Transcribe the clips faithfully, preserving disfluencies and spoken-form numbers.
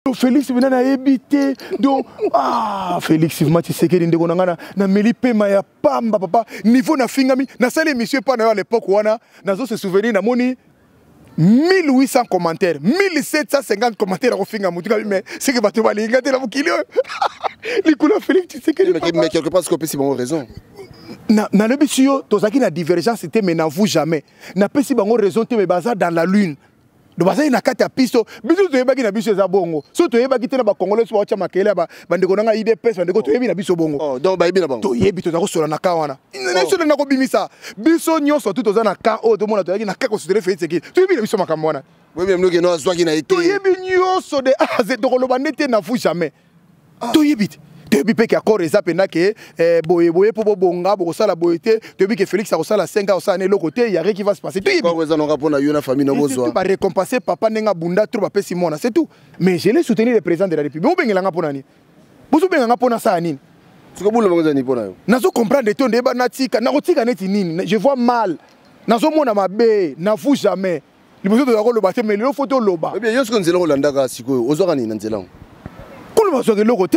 donc Félix vient na éviter donc ah Félix vient tu sais que ndeko nanga na meli pema ya pamba papa niveau na fingami na sale monsieur pas à l'époque wana nazo se souvenir na moni mille huit cents commentaires, mille sept cent cinquante commentaires au finga mutuka mais c'est que bato bali ngate la bukilo. Les couleurs Félix tu sais que mais quelque part ce que c'est bon raison. Na na le bisio tozaki na divergence c'était mais n'avoue jamais. Na pesi bango raison te mais baza dans la lune. Do baza ina kata pisto biso to yebaki na biso za bongo. So to yebaki te na ba congolais so ba cha makele ba bandeko nanga I D P S bandeko to yebi na biso bongo. Oh donc ba yebi na bongo. To yebi to za ko sola na ka wana. Na so na ko bimisa. Biso nyonso to toza na ka o to mona to yaki na ka ko sudere Félix ki. To yebi na biso makambo wana. Oui même nous que nous soit qui na été. To yebi nyonso de ah ze to ko loba nete na fu jamais. To yebi depuis que accord eza pena que boye boye pour bonga pour ça la boyete depuis que Félix a ça la cinq ans ça né l'autre côté il y a rien qui va se passer tout est quoi ça n'aura pas na yona famille no bozwa ba récompenser papa nenga bunda trop ba pesi mona c'est tout mais je l'ai soutenu le président de la République bobengela nga pona ni bozo benga pona ça nini c'est que boule bonga ni pona yo nazo comprendre ton débat natika na kotika neti nini je vois mal nazo mona mabe na vous jamais liboso to ko loba te mais le photo loba eh bien yo ce que nzela ko landa ka siko ozwaka ni nzela Comment va se le côté?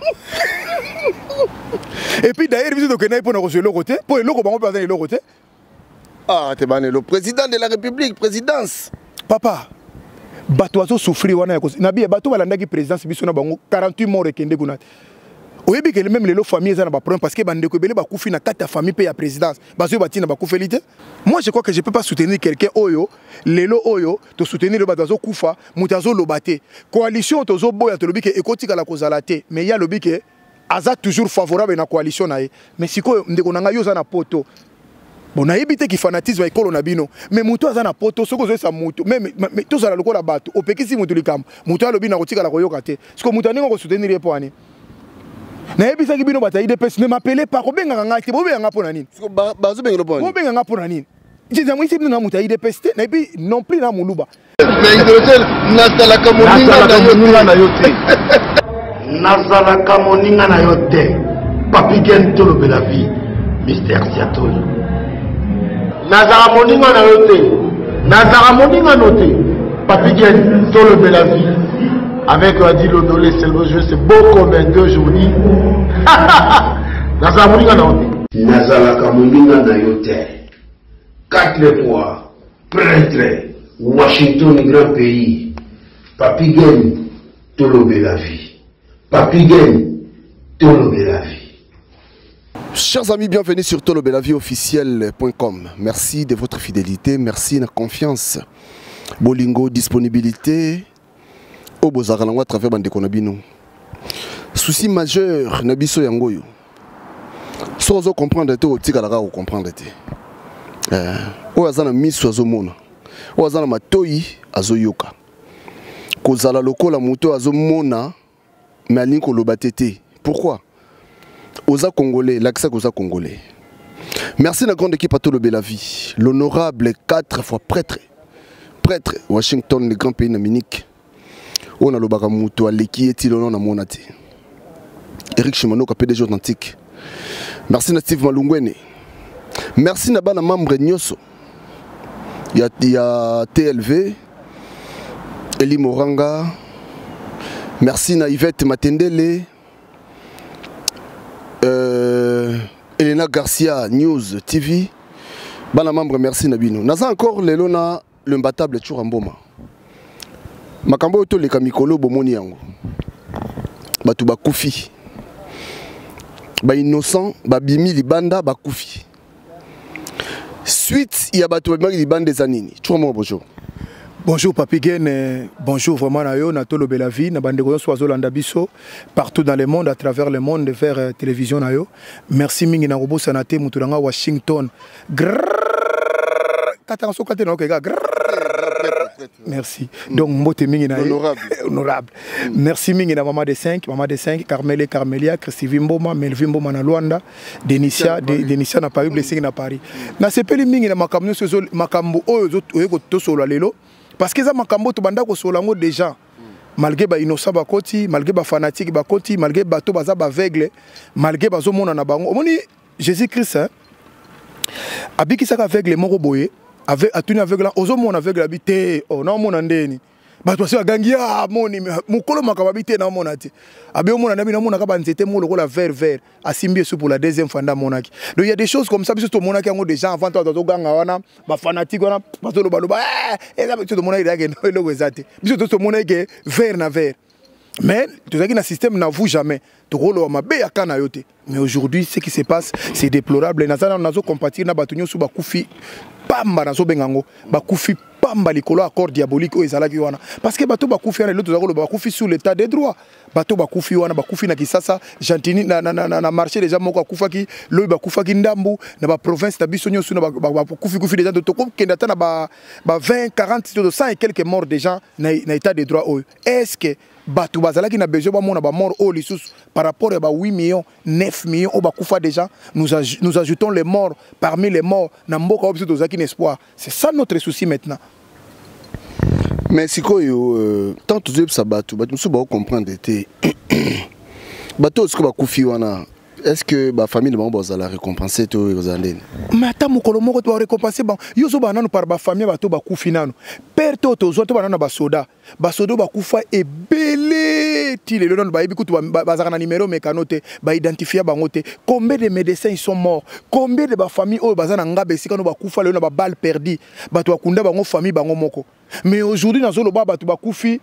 Et puis d'ailleurs, il y a pour nous le côté. Pour le côté, le côté. Ah, tu es le président de la République, présidence. Papa, Batoazo souffrir wana cause. Nabi bato balanda ki présidence biso na bango quarante-huit morts ekende kuna. Oyebi que même les familles za na ba problème parce que bande ko belé ba kufi na kata famille pe ya présidence. Bazo bati na ba kufelité. Moi je crois que je peux pas soutenir quelqu'un oyo, lelo oyo, to soutenir le batazo kufa, mutazo lobate. Coalition tozo boya to lobi ke ekotika la kozala te, mais il y a lobi ke aza toujours favorable na coalition na ye. Mais siko ndeko nanga yo za na poto. Bon na yebite ki fanatisme ekolo na bino, mais muto aza na poto soko zo sa muto, même mais to za la lokola bato, opekisi muto likam. Muto lobi na kotika la koyoka te. Siko muto ningo ko soutenir ye po ani. Na yebisa ki bino bata I D P S ne m'appelez pas ko benga nga te bo benga po na nini siko bazo benga po bo benga po na nini jiza mwisi bino na muta I D P S te na bi non plus na muluba mais hydrogène nasala ka moninga na yote nasala ka moninga na yote papi gen to le la vie Mister Siatoli nasala moninga na yote nasala moninga note papi gen to le la vie avec Adi Lodolé, c'est beau comme un deux journées. Nazala Moninga na yote. Nazala Kamoninga na yote. Quatre fois, prêtre, Washington, grand pays. Papi Gen, Tolobe la vie. Papi Gen, Tolobe la vie. Chers amis, bienvenue sur tolobelavie officiel point com. Merci de votre fidélité, merci de la confiance. Bolingo, disponibilité. À travers Bandekonabino. Souci majeur, Nabiso Yangoyo. Si vous comprenez, vous allez comprendre. Vous allez mis sur Azomona. Vous allez matoi Azoyoka. Vous allez lokola moto Azomona, mais à l'inko lobatete. Pourquoi? Oza Congolais, l'accès aux Congolais. Merci à la grande équipe à tout le Belavie. L'honorable quatre fois prêtre. Prêtre, Washington, le grand pays d'Amérique. On a le bagamuto à l'équipe et on a monate. Eric Chimano, P D G authentique. Merci à Steve Malungwene. Merci à bana membre Nyoso. Il y a, il y a T L V, Eli Moranga. Merci à Yvette Matendele. Euh, Elena Garcia News T V. Bana membre merci Nabino. Naza encore le lona le imbattable Churamboma. Makambo to le kamikolo bomoni yango. Batu bakufi. Ba innocent, ba bimi libanda bakufi. Suite il y a batu bami libanda des anini. Chouamo bonjour. Bonjour Papi Gen, bonjour vraiment na yo na tolo bela vie na bande ko soazo landa biso partout dans le monde à travers le monde vers euh, télévision na yo. Merci mingi na robo sanate mutulanga Washington. Katanso katena okega. Merci. Donc, mbote mingi na honorable. Honorable. Merci mingi na maman de cinq, maman de cinq, Carmele Carmelia, Christy Mboma, Melvin Mboma na Luanda, Denicia, Denicia na Paris, Blessing na Paris. Na sepeli mingi na makambo sozo makambo oyo oyeko to solo lelo parce que za makambo to banda ko solo ngo déjà. Malgré ba innocent ba koti, malgré ba fanatique ba koti, malgré ba to baza ba aveugle, malgré ba zo mona na bango. Omoni Jésus-Christ hein. Abiki saka aveugle moko boye. Avec à tenir avec là aux hommes on avec l'habité oh non mon andeni bato basi bagangi ah moni mukolo makababi te na mona te abe omona nabi na mona ka banzete mo lokola vert vert asimbi esu pour la deuxième fois nda monaki. Donc il y a des choses comme ça biso to monaki yango des gens avant toi to ganga wana ba fanatique wana bato lo baloba eh eza biso to monaki yake no eloko ezate biso to to monaki vert na vert. Mais tout ça qui na système n'avoue jamais to rolo mabe ya kana yote. Mais aujourd'hui ce qui se passe c'est déplorable na zana nazo compatir na bato nyosu ba kufi pamba nazo bengango ba kufi pamba likolo accord diabolique o ezalaki wana parce que bato bakufi wana l'autre zakolo bakufi sous l'état des droits bato bakufi wana bakufi na Kisasa Gentini na na na, na marché déjà moko akufaki loyi bakufaki ndambu na ba province na biso nyosu na bakufi kufi déjà de toko kenda ta na ba ba vingt quarante cent et quelques morts déjà na na état des droits o est-ce que bato bazalaki na besoin ba mona ba mort o lisusu par rapport à ba huit millions neuf millions o bakufa déjà nous aj nous ajoutons les morts parmi les morts na mboka obiso tozaki espoir c'est ça notre souci maintenant. Mais si quoi euh, tant que tu as battu, tu peux comprendre que bateau ce que bakufi wana est-ce que ba famille de mambo za la récompenser to yozandeni mais ata mukolo moko to récompenser ba yozo ba nanu par ba famille bato bakufi nanu père to to zo to ba nanu ba soda ba soda bakufa ebele ti le non ba yebi kutu ba zaka na numéro mécanote ba identifier bango te combien de médecins ils sont morts combien de ba famille o bazana ngabe sika no bakufa le na ba balle perdue bato akunda bango famille bango moko. Mais aujourd'hui dans le bas bato bakufi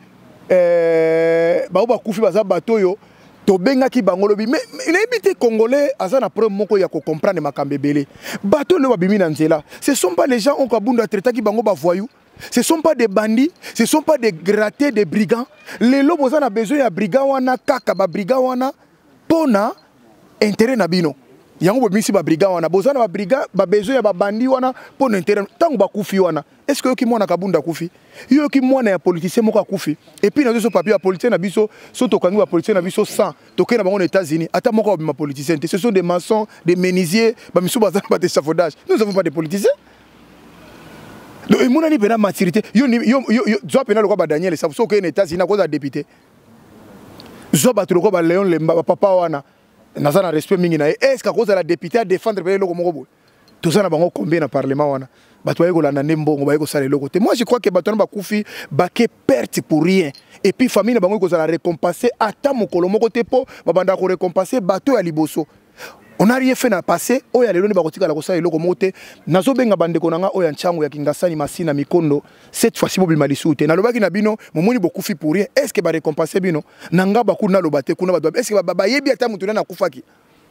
euh ba bakufi baza bato yo to benga ki bangolobi mais n'habite congolais azana problème moko ya ko comprendre makambebele bato le babimi na nzela ce sont pas les gens on kabunda traiter ki bango ba voyou ce sont pas des bandits ce sont pas des grattés des brigands les lobos on a besoin ya brigand wana kaka ba brigand wana pona intérêt na bino yango bimisi ba brigand wana bozana ba brigand ba besoin ya ba bandit wana pona intérêt tango ba kufi wana est-ce que qui mwana kabunda kufi yo ki mwana ya politicien moko akufi et puis na zo papier ya politicien na biso so to kangi ba politicien na biso cent to kena bango aux États-Unis ata moko ba politicien ce sont des maçons des menuisiers ba miso bazana ba d'échafaudage nous n'avons pas de politiciens. Donc mon ani pena maturité yo yo yo zo pena lokwa ba Daniel ça so ko aux États-Unis na ko za député zo ba to lokwa ba Léon Lemba papa wana nazana respect mingi na est-ce que ko za la député à défendre pe loko moko bo to za na bango combien na parlement wana. Moi je crois que bato ba kufi ba ke perte pour rien et puis famille na bango ko za récompenser ata mokolo moko te po ba banda ko récompenser bato ya liboso on a rien fait na passé o ya lelo ni ba kotika la ko sa eloko mote nazo benga bande ko nanga o ya nchangu ya Kingasani Masina Mikondo cette fois ci bobi malisute na lobaki na bino momoni bokufi pour rien est-ce que ba récompenser bino nanga ba kuna lobate kuna ba est-ce que ba yebi ata mutu na kufaki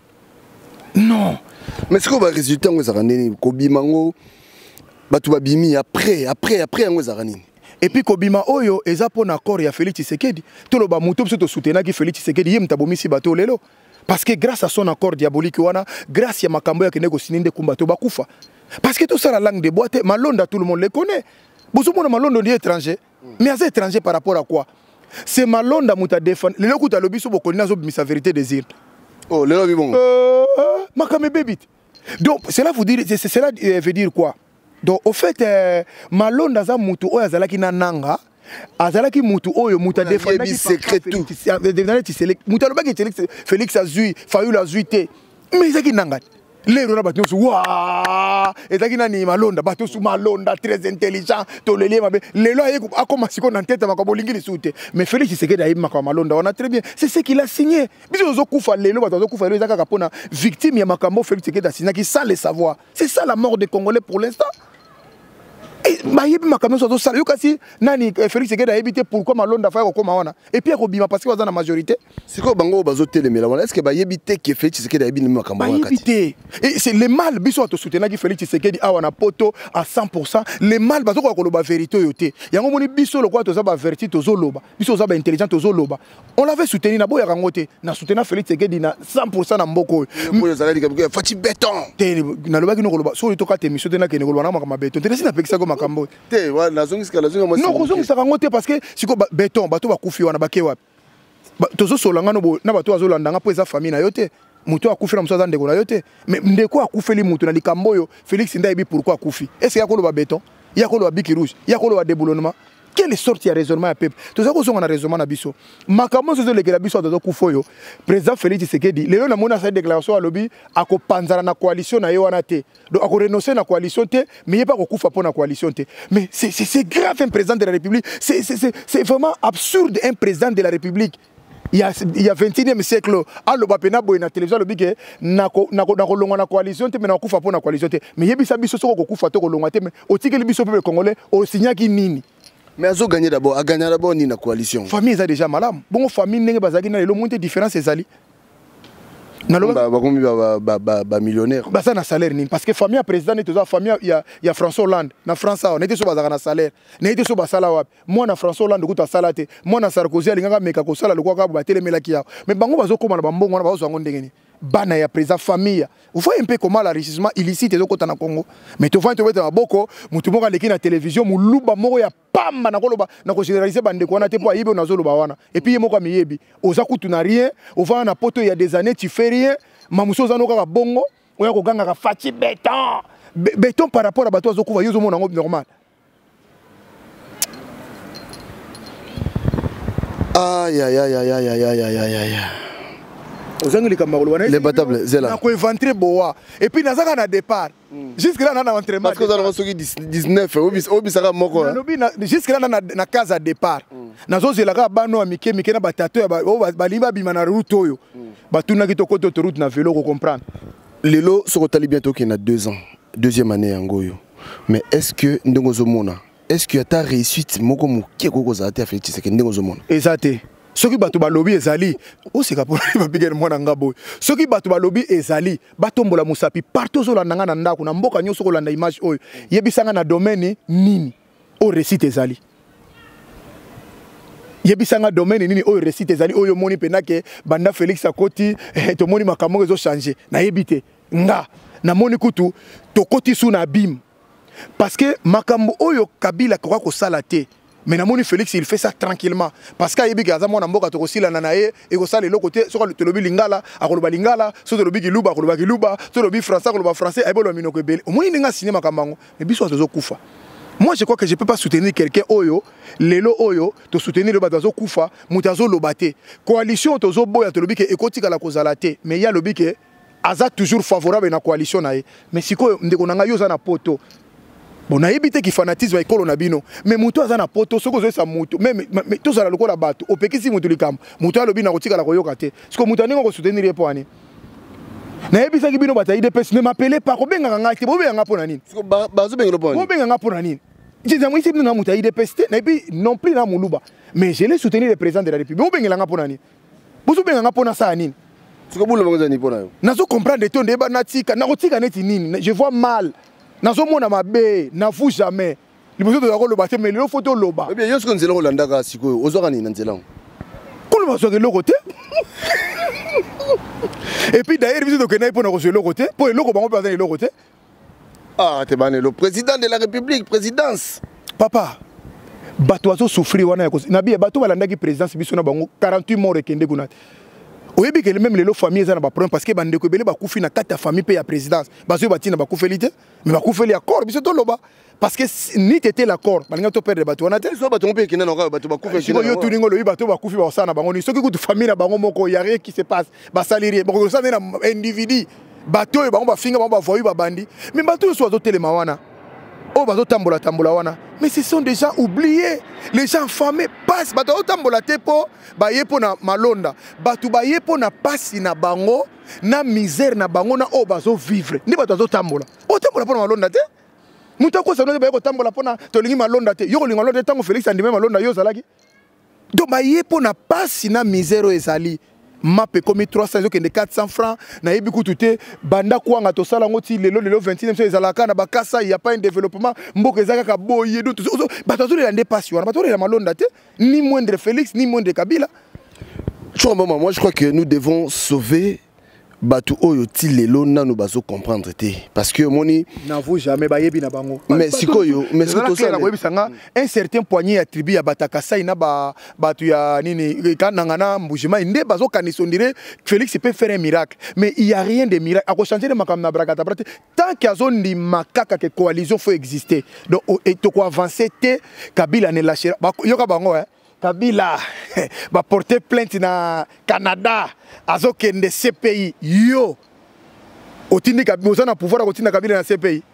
non mais c'est quoi le résultat ngo za kaneni ko bimango batu babimi après après après ngo za kaneni et puis kobima oyo eza pona accord ya Félix Tshisekedi to loba mutu biso to soutenir ki Félix Tshisekedi yem tabomisi bato lelo parce que grâce à son accord diabolique wana grâce ya makambo ya kenego sininde kumbato bakufa parce que tout ça la langue de boîte malonda tout le monde le connaît bozo mona malonda ndi étranger mais az étranger par rapport à quoi c'est malonda muta défendre lelo kuta lobiso bokoni nazo bimisa vérité désir oh lelo bibongo euh makame bebit donc cela vous dire c'est cela veut dire quoi. Donc au fait euh, malonda za mutu oyo azalaki na nanga azalaki mutu oyo muta défendre qui secret tout muta lobaki Félix azui Fayulu azui te mais ezaki nanga lero na bato wa ezaki nani malonda bato su malonda très intelligent to lele mabe lelo ayeko akoma siko na tête makabo lingili sute mais Félix Tshisekedi ayi makabo malonda on a très bien c'est ce qu'il a signé biso zo kufa lelo bato zo kufa lelo ezaka kapona victime ya makambo Félix Tshisekedi a signé qui sans le savoir c'est ça la mort des Congolais pour l'instant. Bayebi makambo so sala yo kasi nani Félix Tshisekedi ayebite pourquoi malonda fa ko koma wana et puis akobima parce que baza na majorité siko bango bazo telemela wana est-ce que bayebite que Félix Tshisekedi ayebi makambo wana kati et c'est le mal biso to soutenir ki Félix Tshisekedi awa na poto à cent pour cent le mal bazo ko loba vérité yote yango moni biso lokwa to za ba vérité to zo loba biso za ba intelligent to zo loba on l'avait soutenu na boya rangote na soutenir Félix Tshisekedi na cent pour cent na mboko moyo za ka fati béton te na loba ki no loba so to ka te miso te na ke ne loba na makama béton te na pekisa ko makambo te wa na zongiska la zonga mo non kozongi saka ngote parce que siko béton bato bakufi wana bake wapi tozo solanga no na bato azolanda nga po eza famille na yote muto akufi na musaza ndeko na yote mais ndeko akufeli mutu na likambo yo Félix Ndayebi pourquoi akufi est-ce que yakolo ba béton yakolo ba biki rouge yakolo ba déboulonnement quelle sorte de raisonnement à peuple? Tout ça, on a raisonnement à biso. Makamon, c'est le Biso de Koufoyo. Président Félix Tshisekedi, les gens qui ont fait déclaration à lobby, à ko panzara na coalition na yoanate. Donc, à ko renoncer na coalition te, mais il n'y a pas ko koufa pour na coalition te. Mais c'est grave un président de la République. C'est vraiment absurde un président de la République. Il y a, il y a vingt et unième siècle, à l'Obapena, na télévision, le big, na ko na ko na ko longa na coalition te, mais na koufa pour na coalition te. Mais il y a bisa biso soko ko koufa to ko longa te, mais au tigre biso peuple congolais, au signa qui nini. Mais Azo gagné d'abord, a gagné d'abord ni la coalition. Famille est déjà malade. Bon, famille n'est pas zaki na le monde différent c'est zali. Na lo ba ba ba ba millionnaire. Ba ça na salaire ni parce que famille a président n'est toujours famille il y a il y a François Hollande na France on était sur bazaka na salaire. Na était sur basala wa. Moi na François Hollande kuta salate. Moi na Sarkozy alinganga meka ko sala lokwa ka ba telemelaki ya. Mais bango bazo koma na bambongo na bazo ngondenge ni. Bana ya président famille. Vous voyez un peu comment l'enrichissement illicite est au côté na Congo. Mais tu vois tu vois boko mutu moko leki na télévision muluba moko ya pamba na koloba na ko généraliser bande ko na te po yibe na zoloba wana. Et puis moko miyebi. Oza kutu na rien, on va na poto il y a des années tu fais rien. Mamuso za no ka bongo, oya ko ganga ka fati béton. Béton par rapport à bato zo kuva yozo mona normal. Aïe aïe aïe aïe aïe aïe aïe aïe aïe. Les batables, c'est là. On a inventé boa. Et puis, nous avons un départ. Jusque là, on a un entraînement. Parce que nous avons dix-neuf, jusque là, on a une case à départ. Nous avons dit que nous avons mis un batato, nous avons na vélo, vous comprenez. Les lots seront bientôt qu'il y a deux ans, deuxième année en Goyo. Mais est-ce que nous avons est-ce que tu as réussi à faire exact. Ceux qui battent balobi ezali, oh c'est capable de bigger moi n'angabo. Ceux qui battent balobi ezali, batombola musapi partout sur la nanga nanda kuna mboka nyoso ko landa image oyo. Yebisanga na domaine nini o récite ezali. Yebisanga domaine nini o récite ezali oyo moni penake banda Félix Akoti to moni makambo ezo changer. Na yebite nga na moni kutu to koti sou na bim. Parce que makambo oyo Kabila kwa ko salate. Mais Namoni Félix il fait ça tranquillement parce qu'il y a des gens qui ont aussi la nanae et qui sont côté soit le lobby lingala à le lingala soit le lobby luba le lobby luba soit le lobby français le lobby français et bon le minoko bel au moins il y a cinéma kamango mais biso azo kufa. Moi je crois que je peux pas soutenir quelqu'un oyo lelo oyo to soutenir le batazo kufa mutazo lobate coalition tozo boya to lobby ke ekotika la kozalate mais il y a lobby ke aza toujours favorable na coalition nae mais siko ndeko nanga yo za na poto. On a évité qu'il fanatisme avec le nabino, mais muto azana poto, ce que c'est muto, même tout ça le quoi la batte, au peki si muto likam, muto a le bina rotika la koyokate, ce que muto n'engo soutenir les poignées. Na évité qu'il bino bataille de pes, ne m'appelez pas, au benga ngati, au benga ponani. Ce que bazo benga ponani. Au benga ponani. J'ai dit moi ici bino mutaille de peste, na puis non plus na muluba, mais je l'ai soutenu le président de la République. Au benga nga ponani. Bozo benga nga pona sa nini. Ce que boule ngozani pona. Nazo comprendre ton débat natika, na rotika neti nini, je vois mal. Nazo mona mabe, n'avoue jamais. Les besoins de la rôle battre mais le photo loba. Eh bien, yo ce qu'on zela Hollanda ka siko, ozorani nanzela. Comment va se le côté? Et puis d'ailleurs, ils disent que n'a pas le côté, pour le logo bango pas le côté. Ah, t'es bané le président de la République, présidence. Papa. Batoazo souffrir wana ko. Nabi bato balanda ki présidence biso na bango quarante-huit morts ekende kuna. Oyebi que même les familles za na ba problème parce que bande ko belé ba kufi na kata famille pe ya présidence. Bazo bati na ba kufelité, mais ba kufeli accord biso to loba parce que ni tété l'accord, balinga to perdre bato wana te. So bato pe kina na bato ba kufi. Si yo tuningo lobi bato ba kufi ba sana bango ni soki ku famille na bango moko ya rien qui se passe. Ba salarié, ba ko sa na individu. Bato ba ba finga ba voyu ba bandi. Mais bato so zo telema wana. Oh, bazo tambola tambola wana. Mais ce sont des gens oubliés. Les gens famés passent. Bato tambola tepo, ba yepo na malonda. Bato ba yepo na pasi na bango, na misère na bango na oh bazo vivre. Ni bato bazo tambola. Oh tambola pona malonda te. Muta ko sa no ba yeko tambola pona to lingi malonda te. Yoko lingi malonda tango Félix andime malonda yo zalaki. Do ba yepo na pasi na misère ezali. Mapé comme trois cents que de quatre cents francs na yebi kututé banda kwanga to sala ngoti lelo lelo vingt et unième siècle ezalaka na bakasa il y a pas un développement mboka ezaka ka boye do batazo la ndepassion batazo la malonda te ni moindre Félix ni moindre Kabila. Moi je crois que nous devons sauver batu oyo ti lelo nanu bazo comprendre te parce que moni n'avoue jamais ba yebi na bango mais sikoyo mais sikoyo ça ko yebisanga un certain poignée ya tribu ya batakasai na ba batu ya nini kananga na mbujima inde bazo kaniso ndire Félix peut faire un miracle mais il y a rien de miracle a ko changer de makam na brakata brate tant qu'il y a zone di makaka que coalition faut exister donc et to ko avancer te Kabila ne lâchera yoka bango hein Kabila va porter plainte na Canada azokende C P I yo otindi Kabila na pouvoir kotinda Kabila na C P I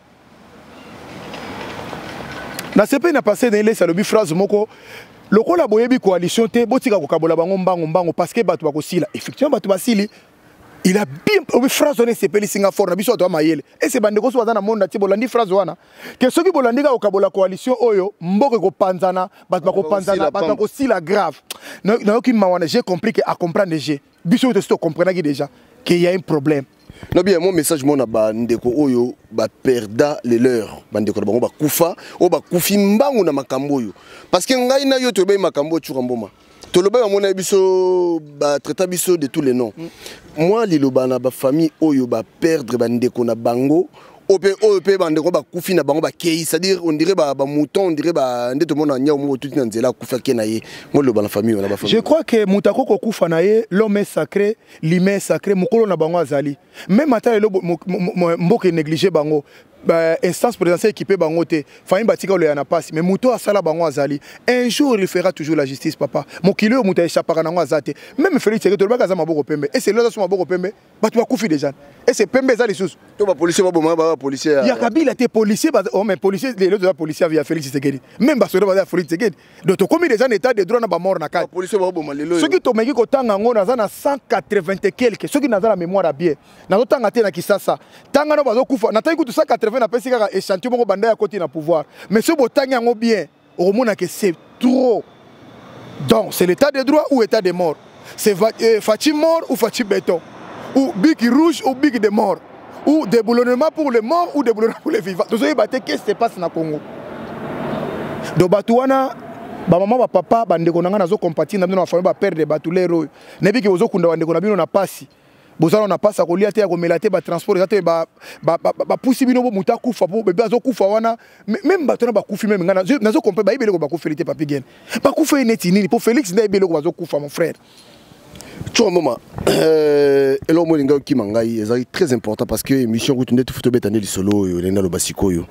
na C P I na passé dans les salobi phrase moko lokola boyebi coalition te botika kokabola bango mbango mbango parce que batu bakosila effectivement batu basili il a bien obi phrase on C P I Singapour na biso to mayele et c'est bande ko so na monde ti bolandi phrase wana que ceux qui bolandi ka kokabola coalition oyo mboke ko panzana batu bako panzana batu bako sila grave na na ki mawana j'ai compris que à comprendre j'ai biso to sto comprendre qui déjà qu'il y a un problème. Non bien mon message mon ba ndeko oyo ba perda les leurs bandeko bango ba kufa o ba kufi mbangu na makambo oyo parce que ngai na yo to be makambo chura mboma to loba ya mona biso ba traita biso de tous les noms moi liloba na ba famille oyo ba perdre bandeko na bango ope ope bandeko ba kufi na bango ba kei c'est-à-dire on dirait ba ba mouton on dirait ba ndeto mona nya mo tout na nzela kufa ke na ye mo loba na famille na ba famille. Je crois que mutako ko kufa na ye l'homme est sacré l'humain est sacré mukolo na bango azali même ata le mboke négliger bango bah, instance présidentielle équipée bangote famille batika le yana passe mais muto asala bango azali un jour il fera toujours la justice papa mon kilo muta échappera na azate même Félix Tshisekedi to baka za maboko pembe et c'est là so maboko pembe batu bakufi déjà et c'est pembe za les sous to ba policier ba boma ba policier ya Kabila te policier ba oh mais policier les autres policiers via Félix Tshisekedi même ba so ba Félix Tshisekedi donc to commis déjà en état de droit na ba mort na ka policier ba boma lelo ceux qui to meki ko tanga ngo na za na cent quatre-vingts et quelques ceux qui na za la mémoire bien na to tanga te na Kisasa tanga no bazo kufa na tayi ku cent quatre-vingts na pesi kaka échantillon moko banda ya côté na pouvoir mais ce botangi yango bien au moment que c'est trop donc c'est l'état de droit ou état de mort c'est euh, Fachi mort ou Fachi béton ou big rouge ou big de mort ou déboulonnement pour les morts ou déboulonnement pour les vivants donc qu'est-ce qui se passe na Congo donc batouana ba maman ba papa bandeko nanga nazo compatir na bino na famille ba perdre batulero nebi ki ozo kunda bandeko na bino na pasi bozalo na pasa kolia te ya komela te ba transport te ba ba ba pusi bino bo muta kufa po bebe azo kufa wana même bato na ba kufi même ngana nazo comprendre ba ibele ko ba kufa lité papi gen ba kufa neti nini po Félix nda ibele ko bazo kufa mon frère tu vois maman euh elo mo linga ki mangai ezali très important parce que émission ko tunde futo betane lisolo yo lena lo basiko yo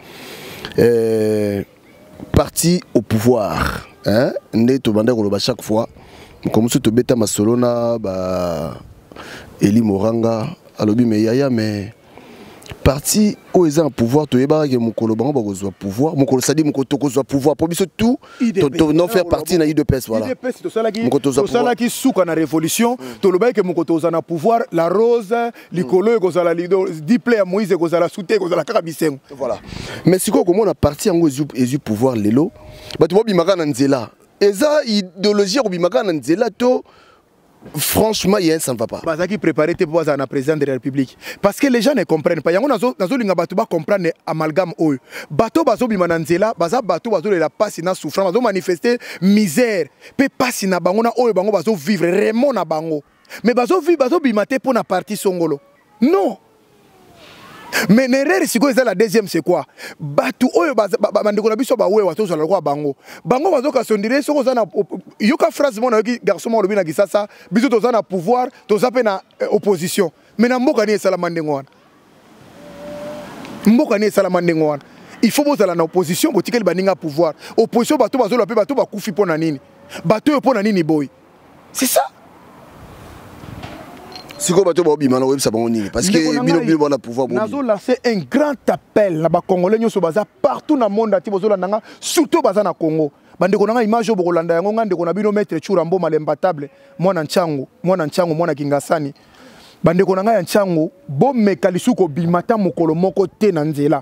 euh parti au pouvoir hein ndé to banda ko lo ba chaque fois comme ça to beta masolona ba Eli Moranga alobi me yaya mais parti au en pouvoir to yeba ke mukolo bango bakozwa pouvoir mukolo sadi mukoto kozwa pouvoir pour biso tout to non faire partie na I D P S voilà I D P S to sala ki to sala ki suka na révolution to loba ke mukoto za na pouvoir la rose likolo ko sala lido diplé ya Moïse ko sala souté ko sala kaka bisengo voilà mais siko ko mona parti yango ezu pouvoir lelo bato bobimaka na nzela eza idéologie ko bimaka na nzela to franchement, ça ne va pas. Parce qu'il préparait pour être un président de la République. Parce que les gens ne comprennent pas. Il y a des gens qui comprennent amalgame. Bateau bazo bimananzela, baza bateau bazo la passe na souffrance, bazo manifester misère, pe passe na bango na oyo bango bazo vivre vraiment na bango. Mais bazo vivre bazo bimate pour na partie songolo. Non. Mais l'erreur c'est quoi, la deuxième c'est quoi? Batu oyo bandeko na biso ba wewa to zala kwa bango. Bango bazo ka sondire soko za na yoka phrase mona yoki garçon mo lobi na Kisasa biso to za na pouvoir to za pe na opposition. Mais na mboka ni sala mandengo wana. Mboka ni sala mandengo wana. Il faut bozala na opposition botikeli baninga pouvoir. Opposition bato bazo lope bato ba kufi pona nini? Bato pona nini boy? C'est ça. Si vous avez un ça parce que nous avons le pouvoir. Nous avons lancé un grand appel à Congolais partout dans le monde, surtout au Congo. Bande konanga image au Bolanda yango ngande kona bino mettre churambo malembatable mwana nchangu mwana nchangu mwana kingasani bande konanga ya nchangu bo mekalisuko bimata mokolo moko te na nzela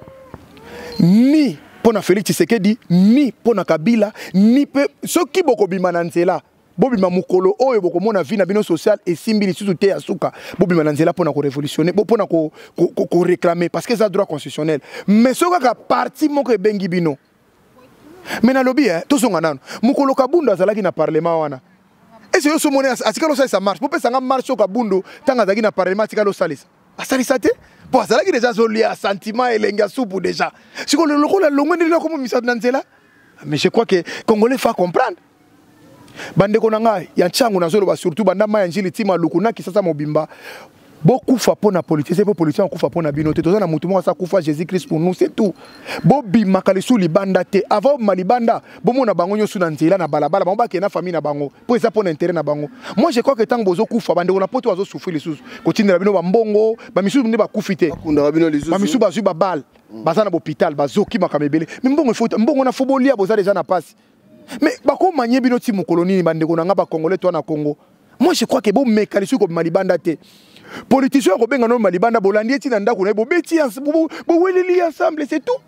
ni pona Félix Tshisekedi ni pona Kabila ni pe soki boko bimana nzela bobima mukolo oyo boko mona vie na bino social et simbili susu te asuka bobima na nzela pona ko révolutionner pona ko ko réclamer parce que ça droit constitutionnel mais soka ka parti moko bengi bino mais na lobby hein to songa nano mukolo kabunda azalaki na parlement wana est ce que ce monnaie a tika lo ça marche pour pesa nga marche au kabundo tanga zaki na parlement tika lo salisa asalisa te pour ça qui déjà zoli a sentiment elenga soupu déjà si ko le loko la longo ndina ko misa nanzela mais je crois que congolais faut comprendre bande ko nanga ya nchangu na zolo ba surtout banda ma njili tima lukuna kisasa mobimba beaucoup fa pour na politique c'est pour politique on kufa pour na binote to na mutu mo sa kufa Jésus Christ pour nous c'est tout bo bima kalisu libanda te avant malibanda bo mona bango nyosu na nzela na balabala ba ke na famille na bango pour ça pour intérêt na bango moi je crois que tant bozo kufa bande on a poto azo souffrir les sous continue na bino ba mbongo ba misu ne ba kufite ba misu ba zu ba bal baza na hôpital bazo ki makamebele mais mbongo faut mbongo na fobolia boza déjà na passe mais ba ko manye bino ti mukoloni bande ko na nga ba congolais to na Congo moi je crois que bo mekalisu ko malibanda te politicien ko benga no malibanda bolandi eti na ndako na bo beti bo weleli ensemble c'est tout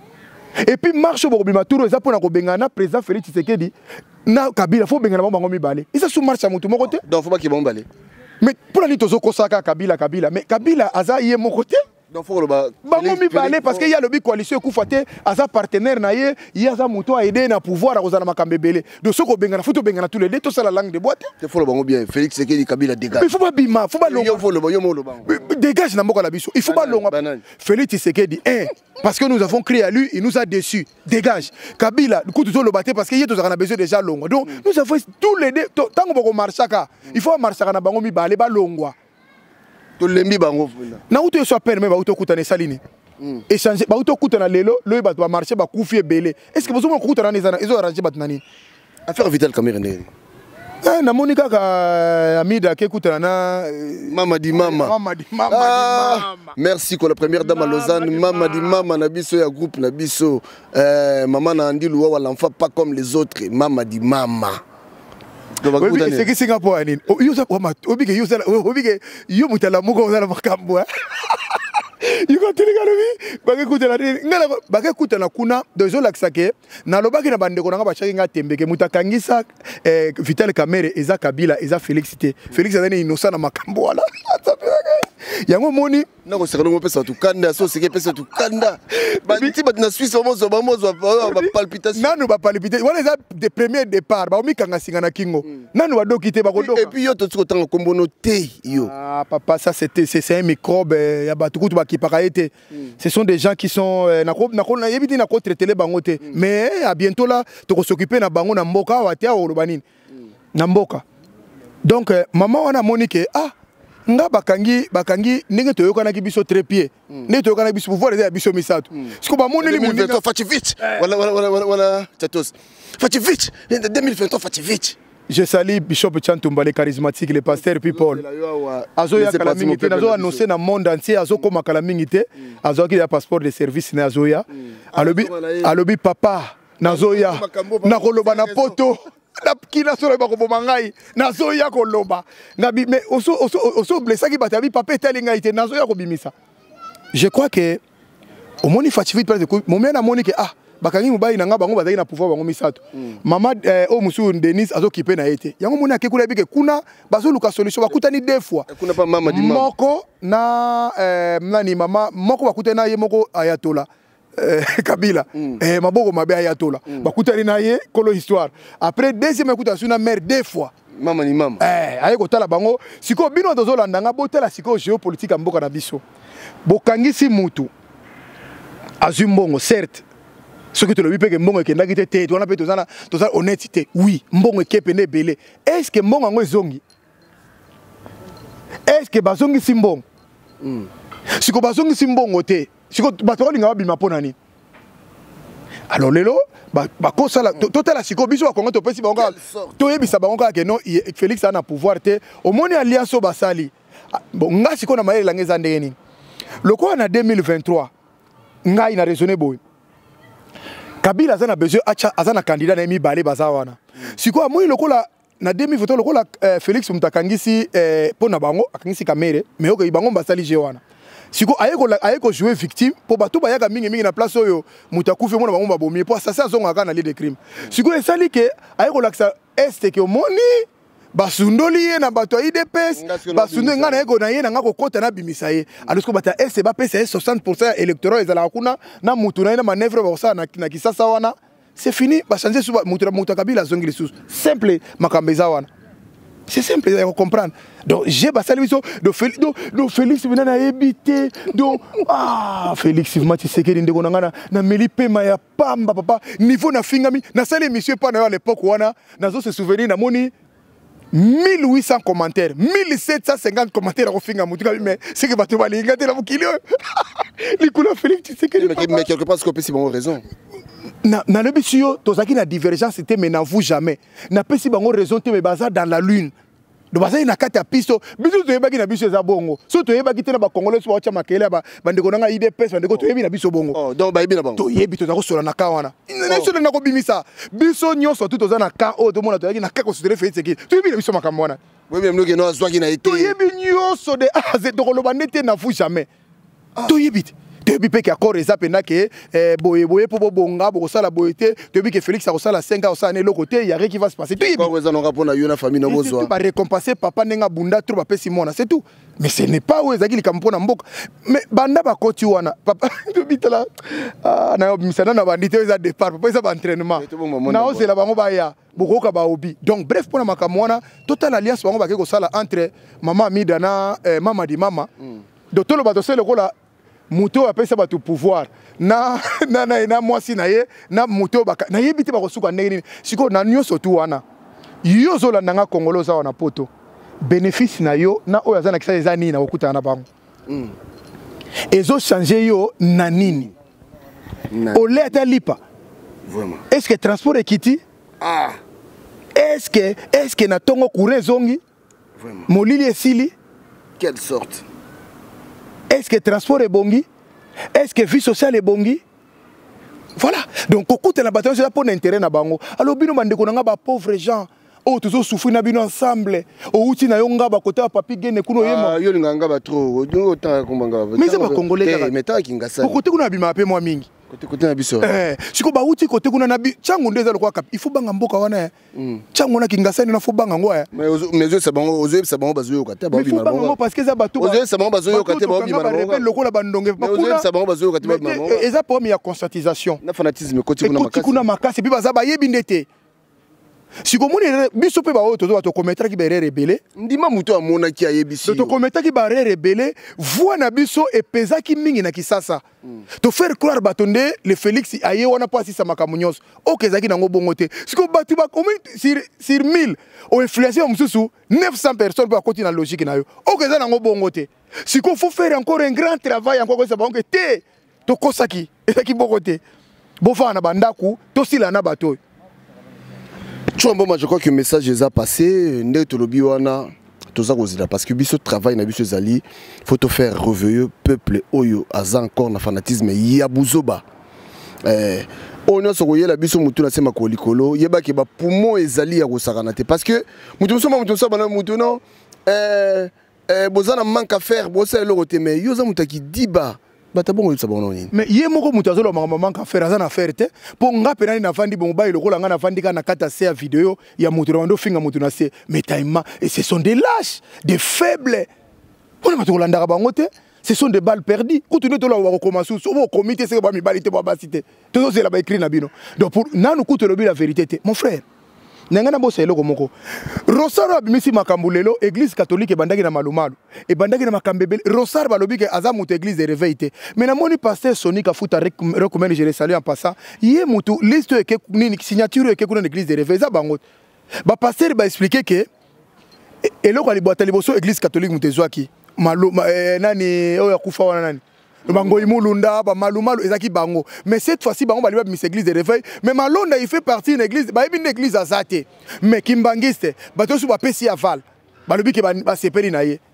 et puis marche bo bima tour eza pona ko benga na président Félix Tshisekedi na Kabila faut benga na bango mibale isa sous marche mutu moko te donc faut pas ki bomba balé mais pour ni tozo kosaka Kabila Kabila mais Kabila aza yé moko te donc faut le ba bango mibale parce que il y a le bi coalition ku faté aza partenaire na ye il aza mutu a aider na pouvoir a kozana makambebele de soko benga na futo benga na tous les deux to ça la langue de boîte il faut le bango bien Félix Tshisekedi Kabila dégage il faut pas bima faut pas longa il faut le bango mo bango dégage na moko la biso il faut pas longa Félix Tshisekedi un parce que nous avons crié à lui il nous a déçus dégage Kabila coup tout le battre parce que yé to a besoin déjà longa donc nous avons tous les deux tant qu'on marchaka il faut marchaka na bango mibale ba longwa to lembi bango funda na uto so permet ba uto kutana salini échanger ba uto kutana lelo lo ba to marcher ba kufie belé est-ce que vous mo kutana nizana izo arranger batnani affaire Vital Kamerhe ndeni eh na monika ka amida ke kutana na mama di mama mama di mama ah, merci ko la première dame à Lausanne mama di mama na biso ya groupe na biso euh maman na andi luwa wala l'enfant pas comme les autres mama di mama c'est que Singapour ani yo sa o ma obike yo sa obike yo mutala moko za la makambo you got tell galobi bage kutela ngala bage kutela kuna dozo laksake na lobaki na bande ko nga bachaki nga tembeke mutakangisa eh, Vital Kamerhe eza Kabila eza Félix te Félix azani innocent na makambo wala yango moni na ko sekalo mo pesa tukanda so seke pesa tukanda banti bat na Suisse mo zo ba mo zo ba palpitation nanu ba palpitation wala eza de premier départ ba omikanga singa na kingo nanu ba dokite ba ko doka et puis yo to tuko tanga kombono te yo ah papa ça c'était c'est un microbe ya batukutu ba kipaka été ce sont des gens qui sont na ko na ko na yebiti na ko traiter les bango te mais à bientôt là to ko s'occuper na bango na mboka wa te o banini na mboka donc maman wana Monique ah nga bakangi bakangi ndenge toyokana ki biso trépied ndenge toyokana biso pouvoir eza biso misato siko ba moneli deux mille vingt-trois fati vite wala wala wala wala chatos fati vite deux mille vingt-trois fati vite je salue Bishop Chantumba les charismatiques les pasteurs people azo ya kala mingi te nazo annoncer na monde entier azo koma kala mingi te azo ki ya passeport de service na azo ya alobi alobi papa nazo ya na koloba na poto na kina solo ba ko bomangai nazo ya ko loba ngabi mais oso oso oso blessa ki batabi papa tali ngai te nazo ya ko bimisa je crois que au moni fativite parce que mon mena moni que ah bakangi mubai na nga bango bazaki na pouvoir bango misato mama o musu Denis azo kipe na ete yango moni akekula bike kuna bazo luka solution bakutani deux fois kuna pa mama di mama moko na eh, nani mama moko bakutana ye moko ayatola Eh, Kabila mm. eh, maboko mabe ayatola mm. bakutani na ye kolo histoire après deuxième écoute na mère deux fois mama ni mama eh aye kotala bango siko bino dozo landanga botala siko géopolitique mboka na biso bokangisi mutu azumbongo certes ce que tu le bipé que mbongo ekendaki te te tona pe tozana tozana honnêteté oui mbongo ekepe ne belé est-ce que mbongo ngo ezongi est-ce que bazongi simbongo mm. siko bazongi simbongo te siko bato linga babima pona ni alors lelo ba ba kosa la total siko biso ba kongo to pesi ba onga to yebisa ba onga ke non Félix a na pouvoir te au moni alliance au basali bon nga siko na mayele langeza ndeni loko na deux mille vingt-trois nga ina raisonner boy Kabila azana besoin acha azana candidat na mi balé bazawana siko amoni loko la na deux mille vingt-trois loko la Félix mutakangisi pona bango akangisi Kamerhe mais oke bango basali jewana siko ayeko ayeko jouer victime pour bato bayaka mingi mingi na place oyo mutakufe mona bango babomi pour ça ça zonga kana lieu de crime siko esali ke ayeko laksa est que omoni basundoli ye na bato I D P S basundo ngana yeko na ye na ngako kota na bimisa ye alors que bata est ba pesa soixante pour cent électoral ezala kuna na mutu na ina manœuvre ba ça na kisasa wana c'est fini ba changer sous mutu mutu Kabila zongi les sous simple makambeza wana C'est simple, il faut comprendre. Donc, j'ai passé l'émission de Félix. Donc, Félix, il a évité. Donc, ah, Félix, il m'a dit que il na melipe maya pamba papa. Niveau na fingami. Na salle émission pas à l'époque où on a. Na zo se souvenir na moni mille huit cents commentaires, mille sept cent cinquante commentaires au finga mutuka mais c'est que bato bali ngate la mukilio. Les couleurs Félix, tu sais que mais quelque part ce qu'on peut si bon raison. Na na le bisio tozaki na divergence c'était mais n'avoue jamais. Na pesi bango raison te mais bazar dans la lune. Do bazar na kata pisto biso to yebaki na biso za bongo. So to yebaki te na ba congolais so wacha makele ba bandeko nanga I D P S bandeko to yebi na biso bongo. Oh donc ba yebi na bango. To yebi to za ko sola na ka wana. Na so na ko bimisa. Biso nyonso to toza na ka o to mona to yaki na ka ko sudere Félix ki. To yebi na biso makambo wana. Oui même nous que nous soit qui na été. To yebi nyonso de ah ze to ko loba nete na fu jamais. To yebi depuis que accord eza pena que boye boye pour bonga pour ça la boyete depuis que Félix a ça la cinq ans ça né le côté il y a rien qui va se passer tout quoi ça n'aura pas na yo na famille na besoin va récompenser papa nenga bunda trop pa simona c'est tout mais ce n'est pas où ezaki likampo na mboka mais banda ba koti wana papa depuis là ah na misana na bandite eza départ papa eza ba entraînement na ozela bango ba ya bokoka ba obi donc bref pour na makamwana total alliance bango ba ke ko sala entre mama Amida na mama di mama donc tout le bateau c'est le kola muto apesa batu pouvoir na na na na mwasi na ye na muto baka na yebite ba kosuka ndenge nini siko na nyoso tu wana yo zola nanga kongolo za wana poto bénéfice na yo na oyo azana kisa eza nini na okuta na bango mm. Ezo changer yo na nini ole ata lipa vraiment est-ce que transport ekiti ah est-ce que est-ce que na tongo courant zongi vraiment molili esili quelle sorte. Est-ce que le transport est bongi? Est-ce que la vie sociale est bongi? Voilà. Donc, quand on a battu, c'est pour l'intérêt na bango. Alors, bino bande konanga ba pauvres gens. Oh, tous souffrir na bino ensemble. Oh, uti na yonga ba côté papi gene kuno yema. Ah, yo nganga ba trop. Yo ta kombanga. Mais c'est pas congolais ka. Mais ta kingasa. Côté kuna bima pe moi mingi. Côté côté na biso. Eh, siko ba uti côté kuna na bi changu ndeza lokwa kap. Il faut banga mboka wana. Changu na kingasa ni na faut banga ngoya. Mais mais yo ça bango, ozo ça bango bazo yo kata ba bima. Mais faut banga parce que ça bato. Ozo ça bango bazo yo kata ba bima. Rebelle lokola bandonge. Mais ozo ça bango bazo yo kata ba bima. Et ça pour mi ya constatation. Na fanatisme côté kuna makasi. Côté kuna makasi bi baza ba yebi ndete. Si vous avez biso pe ba o to to commettre ki bere rebelle ndima muto amona ki ayebisi to commettre ki bare rebelle voix na biso et pesa ki mingi na kisasa to faire croire batonde le Félix aye wana pas si sa makamunyos o kezaki nango bongote siko batu ba sur sur mille o influencer mususu neuf cents personnes pour continuer la logique na yo o kezana nango bongote siko faut faire encore un grand travail encore ça bango te to kosaki ezaki bongote bo fa na bandaku to sila na bato. Je crois que le message est passé. Nous avons parce que biso travail na biso zali faut te faire reveiller peuple oyo aza encore na fanatisme ya buzoba eh on a sokoye la biso mutu na sema ko likolo yeba ke ba poumon ezali ya kosakana te parce que mutu so mutu so bana mutu no eh eh bozana manque à faire bosa eloko te mais yo za mutaki diba. Mais il y a beaucoup de choses qui faire ça faire te pour nga penani na fandi bon ba iloko nga na fandi kana kata se vidéo ya mutu ndo finga mutu na se mais taima et ce sont des lâches des faibles on va te rolanda bango te ce sont des balles perdues continue to la wa recommencer au comité c'est ba mi balité ba basité tout ça là ba écrit na bino donc pour nanu kuto lobi la vérité te mon frère nangana bosa eloko moko Rosaro abimisi makambulelo église catholique bandaki na malumalu et bandaki na makambebele Rosaro balobi ke aza mutu église de réveil te mais na moni pasteur Sonika Futa recommande je le salue en passant yé mutu liste ke nini signature ke kuna église de réveil za bango ba pasteur ba expliquer que eloko ali boata liboso église catholique mutezwaki malu nani oya kufa wana nani bango imulunda ba malumalu ezaki bango mais cette fois-ci bango baliba mis église de réveil mais malonda il fait partie d'une église ba une église azate mais kimbangiste bato su ba pesi aval balobi ke ba sepeli na ye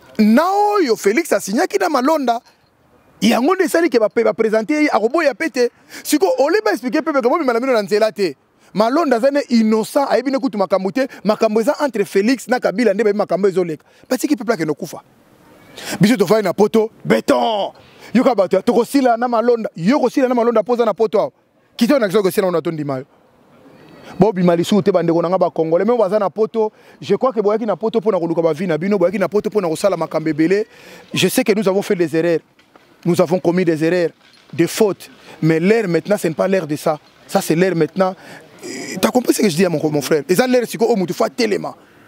nao yo Félix a signé ki na malonda yango ndesali ke ba ba présenter akobo ya pete siko ole ba expliquer pepe comment malamino na nzela te malonda zane innocent ayebi ne kutu makambo te makambo eza entre Félix na Kabila nde ba makambo ezoleka parce que peuple ke no kufa biso to fa na poto béton yoka bato to kosila na malonda yo kosila na malonda poza na poto kito na kiso kosila na tondi mayo bobi malisu te bande ko na ba congolais mais baza na poto je crois que boyaki na poto pona koluka ba vie na bino boyaki na poto pona kosala makambebele je sais que nous avons fait des erreurs nous avons commis des erreurs des fautes mais l'ère maintenant ce n'est pas l'ère de ça ça c'est l'ère maintenant tu as compris ce que je dis à mon, mon frère et ça l'ère c'est que oh mutu fa telema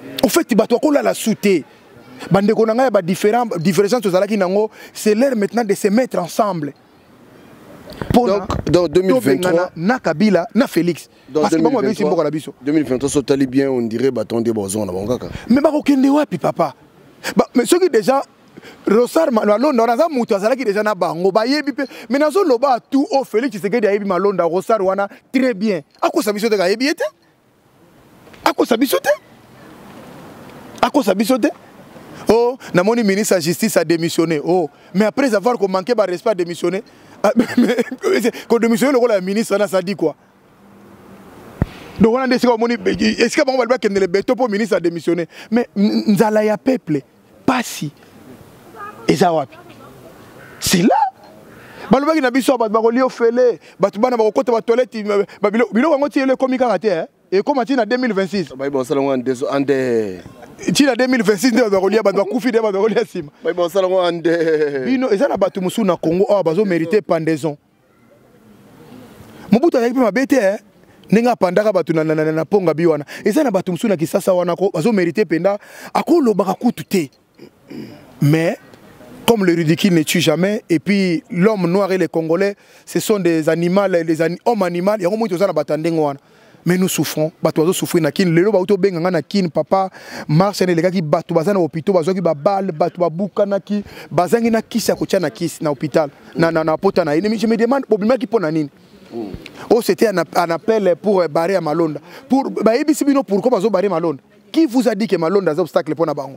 En fait, bato akola la souté. Bande konanga ba différents différences aux alaki nango, c'est l'heure maintenant de se mettre ensemble. Pour donc dans deux mille vingt-trois na Kabila na Félix. Parce que moi je suis mboka la biso. deux mille vingt-trois sotali bien on dirait bâton de bozon na bongaka. Mais ba kokende wapi papa? Ba mais ceux qui déjà Rosar Malonda on a mutu azalaki déjà na bango ba yebi pe mais nazo loba tout au Félix Tshisekedi yebi Malonda Rosar wana très bien. Ako sabiso te ka yebi ete? Ako sabiso te? Ako sabiso te? Oh, na moni ministre de la Justice a démissionné. Oh, mais après avoir manqué par respect à démissionner, quand démissionner le rôle de ministre, ça dit quoi? Donc on a décidé que est-ce que on va que le béton pour ministre a démissionné? Mais nzala ya peuple, pas si. Et ça wapi? C'est là. Balobaki na biso ba ba lié fele, ba tubana ba kota ba toilette, ba bilo bilo ngo ti le komika raté hein. Et comme tu en deux mille vingt-six. Ba ibo sala ngo ndezo ande tu en deux mille vingt-six ndio ba kolia ba ba kufi de ba ba kolia sima. Ba ibo sala ngo ande bino eza na batu musu na Congo ah bazo mériter pendaison. Mobutu ayaki ma bete hein. Ninga pandaka batu na na na ponga biwana. Eza na batu musu na Kisasa wana ko bazo mériter penda akolo baka kutu te. Mais comme le ridicule ne tue jamais, et puis l'homme noir et les Congolais, ce sont des animaux, des ani hommes animaux, il y a un moment où ils mais nous souffrons, nous souffrons, les lelo bauto benga na kin papa marche les gars qui batu bazana hôpital bazo ki ba balle batu babuka na ki bazangi na kisi ya kotia na kisi na hôpital na na na pota na je me demande problème qui pona nini. Oh c'était un, un appel pour barrer à Malonda pour ba ebisi bino pourquoi bazo barrer Malonda. Qui vous a dit que Malonda a des obstacles pour na bango?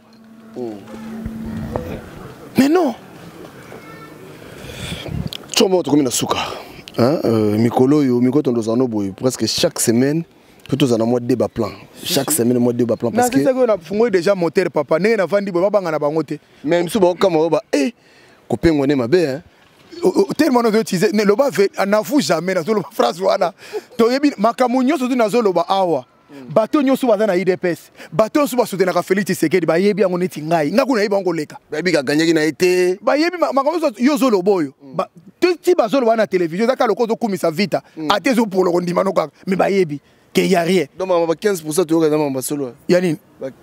Mais non. Chomo to komina suka. Hein euh mikolo yo mikoto ndozano boy presque chaque semaine tout en mois de débat plan. Chaque semaine mois de débat plan parce que na c'est que on a déjà moteur papa ne na vandi boy banga na bangote. Même si ba kama ba eh kopengone mabe hein. Tellement on utiliser ne loba na fu jamais na solo phrase wana. To yebi makamunyo so na zolo ba awa. Bato nyoso baza na I D P S bato nyoso basoutenir ka Félix Tshisekedi ba yebi yango neti ngai ngaku na yebi yango leka ba yebi ka gagner na été ba yebi makambo yo zolo boyo ba ti bazolo wana na télévision zaka loko zo kumisa vita atezo pour le rondima no kaka mais ba yebi que y a rien donc ma quinze pour cent to ka na solo yani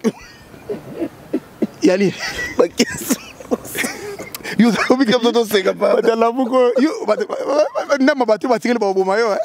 yani ba quinze yo zo bi comme to seka pa dans la buko yo na mabatu batikele ba boma yo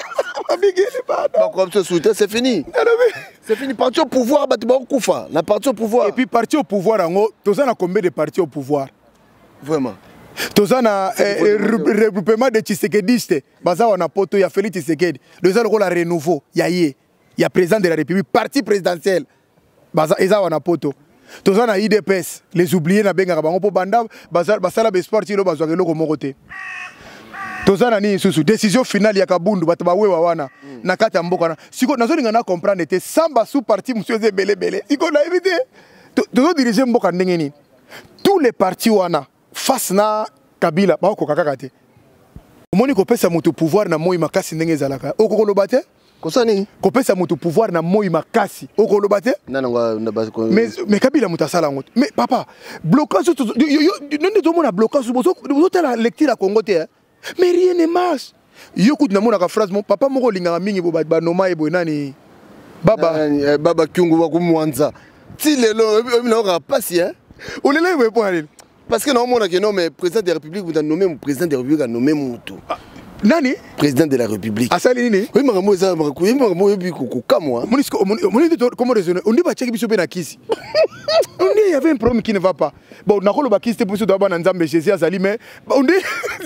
c'est fini. C'est fini. Parti au pouvoir, la parti au pouvoir. Et puis parti au pouvoir, tu as combien de partis au pouvoir? Vraiment. Tu as un regroupement de Tshisekedistes. On a poto, il y a Félix Tshisekedi. Tu as le renouveau. Il y a il y a président de la République, parti présidentiel. Il y a un poto. Tu as un I D P S. Les oubliés na benga bango po banda, basala be sport ilo bazwa loko mokote. Tozana ni susu décision finale ya Kabundu bato ba wewa wana na kati ya mboka na siko nazo ninga na comprendre te samba sous parti monsieur ze belé belé siko na éviter tozo diriger mboka ndenge ni tous les partis wana face na Kabila ba ko kakaka te omoni ko pesa mutu pouvoir na moi makasi ndenge zalaka okoko lobate kosani ko pesa mutu pouvoir na moi makasi okoko lobate mais mais Kabila mutasala ngoto mais papa blocage non to mona blocage bozo bozo tala lecture à Congo te. Mais rien ne marche. Yo kout na mona ka phrase mon papa moko linganga mingi bo ba noma e bo nani baba baba kyungu wa kumwanza ti lelo na ka pasi hein on est là pour aller parce que non mona que non mais président de la République vous a nommé mon président de la République a nommé Mutu nani président de la République asali nini oui makambo za makambo oui makambo yebi koka moi monisco moni comment raisonner on dit ba check biso pe na kisi on dit il y avait un problème qui ne va pas bon na kolo ba kisi te pour so do ba na nzambe Jésus azali mais on dit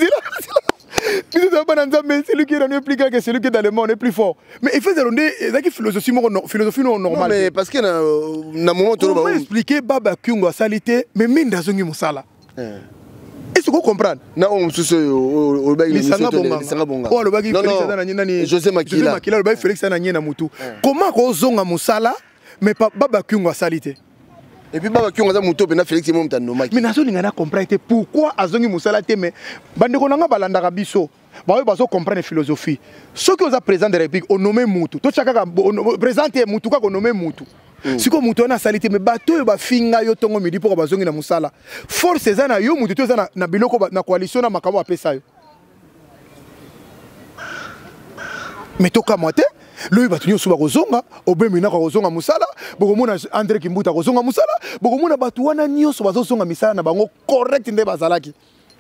c'est lui qui est plus grand que celui qui est dans le monde est plus fort. Mais il fait des philosophie philosophie normale. Mais parce que na moment tout le expliquer Baba Kyungo salité mais mine d'azongi musala. Est-ce que vous comprenez? Non, on se au bag il sanga bonga. Oh le bag Félix nani nani José Makila. José Makila le bag Félix nani na mutu. Comment ko zonga musala mais pas Baba Kyungo salité? Et puis Baba Kyungo za mutu pe na Félix mo mtano mais nazo ninga na comprendre pourquoi azongi musala te mais bande ko nanga balanda ka biso. Ba we bazo comprendre philosophie. Ce que vous a président de la République on nommé mutu. To chaka présenter mutu ka ko nommé mutu. Siko mutu na salité mais bato yo ba finga yo tongo midi pour bazongi na musala. Force za na yo mutu to za na, na biloko na coalition na makambo apesa yo. Mais to ka moite loyi bato nyonso bakozonga obemina kozonga musala bokomona André Kimbuta kozonga musala bokomona bato wana nyonso bazozonga misala na bango correct nde bazalaki.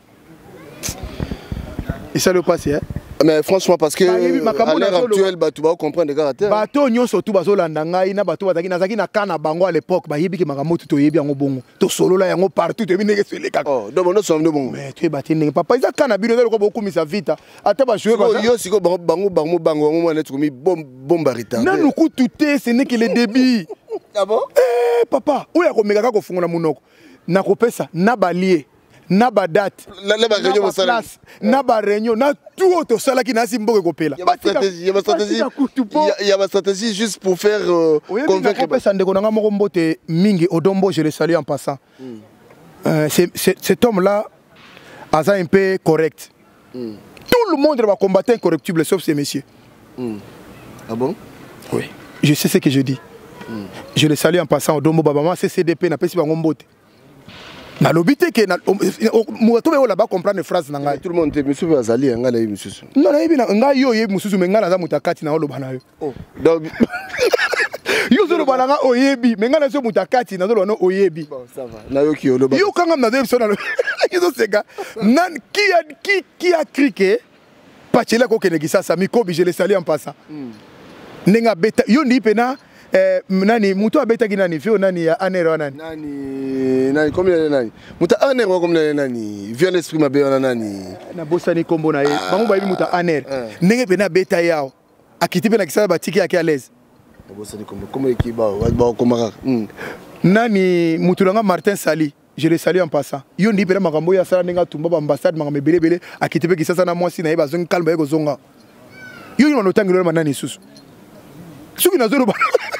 Et ça le passe hein. Mais franchement parce que à l'heure actuelle bato ba comprendre les caractères. Bato nyonso tout bazolanda ngai na bato bazaki nazaki na kana bango à l'époque ba yebi ke makambo to yebi yango bongo to solo la yango partout to yebi ndenge sele kaka. Oh donc on sommes de bon. Mais tu es battu ndenge papa isa kana bino ko beaucoup misa vita ata ba jouer ba yo siko bango bango bango bango mo na tikomi bombe bombe retardé. Na nuku tuté ce n'est que le débit. Ah bon? Eh papa oya ko meka ko fungona munoko na kopesa na balier na ba date na ba réunion musala na ba réunion na tout auto sala ki na simboke kopela. Il y a stratégie, il y a stratégie. Il y a stratégie juste pour faire euh, convaincre. Kopesa ndeko nanga moko mbote mingi Odombo je le salue en passant. Mm. Euh, cet homme là a un peu correct. Mm. Tout le monde va combattre incorrectible sauf ces messieurs. Mm. Ah bon? Oui. Je sais ce que je dis. Mm. Je le salue en passant Odombo Babama c'est C D P na pesi bango mbote. Na lobité que na moto be ola ba comprendre phrase na ngai tout le monde monsieur bazali ngala yi monsieur non na yebi na ngai yo yebi mususu me ngala za mutakati na oloba na yo oh donc yo zo loba nga oyebi me ngala zo mutakati na zo loba no oyebi bon ça va na yo ki oloba yo kanga na debi so na yo zo seka nan qui a qui qui a crié Pachela ko kenegisa sa mikobi je le salue en passant nenga beta yo ndi pena eh nani muto abeta ki nani fio nani ya anero nani nani nani comme le nani muta anero comme le nani vient l'esprit mabe wana nani na bosani kombo na ye bango ba bi muta aner ndenge pena beta yao akiti pena kisala batiki yake à l'aise bosani kombo comme ekiba ba komaka nani mutulanga Martin Sali je le salue en passant yo ndi pena makambo ya sala ndenge tumba ba ambassade makambo belé belé akiti pe kisasa na mwasi na ye bazongi kalba ye kozonga yo yo no tangelo manani susu suki na zoro ba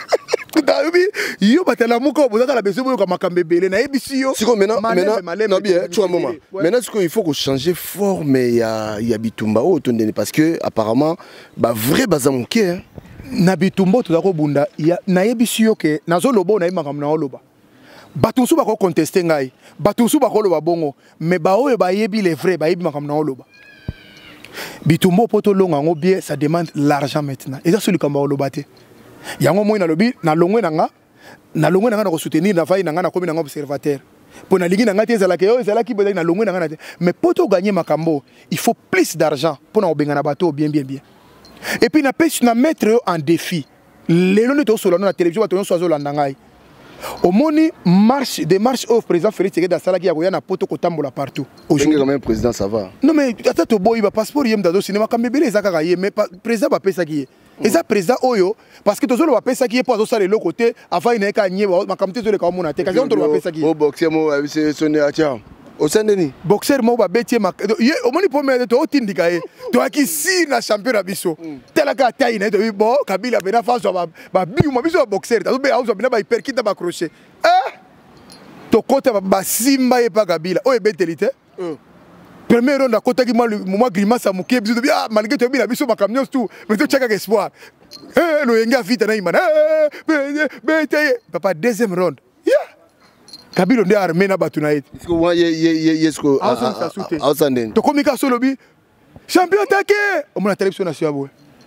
yo batela moko bozaka la besoin boyoka makambe belé na yebisi yo siko maintenant maintenant non bien tu vois moment maintenant ce qu'il faut que changer forme ya ya bitumba o tondene parce que apparemment ba vrai bazamuke na bitumba to zako bunda ya na yebisi yo ke nazo lobo na yimaka na oloba batunsu bako contester ngai batunsu bako loba bongo mais ba oyo ba yebi les vrais ba yebi makam na oloba bitumba poto longa ngo bien ça demande l'argent maintenant et ça celui kamba oloba te yango moi na lobi na longwe nanga na longwe nanga na ko soutenir na vai nanga na komi nanga observateur pour na ligi nanga te ezala ke yo ezala ki boza na longwe nanga na te mais poto gagner makambo il faut plus d'argent pour na obenga na bateau bien bien bien et puis na pêche na mettre en défi les loni to solo na télévision bato so azolanda ngai au moni marche des marches au président Félix Tshisekedi asalaki ya koya na poto kotambola partout aujourd'hui quand même président ça va non mais ata to boy ba passeport yem dans cinéma kamebele ezaka ka ye mais président ba pesa ki et ça président oyo parce que tozolo ba pesa ki po azosala le côté avant ina ka nyeba makamte zo le ka mona te kasi on to ba pesa ki au boxer mo c'est sonné a tiens au sendeni boxer mo ba betie mak ye au moni premier to otindika ye to aki si na champion biso tela ka taille na to bo Kabila bena face ba ba bi mo biso boxer to be auzo bena ba hyperkita ba crochet eh to côté ba simba ye pa Kabila o e betelite premier round à côté qui moi grimace à mouké biso bien malgré to bien biso makamnyos tout mais to chaka espoir eh lo yenga vite na imana eh bete papa deuxième round yeah Kabila ndi armé na batu na yete est-ce que moi ye ye ye est-ce que ausanden to komika solo bi champion attaqué on m'a télévision na siabo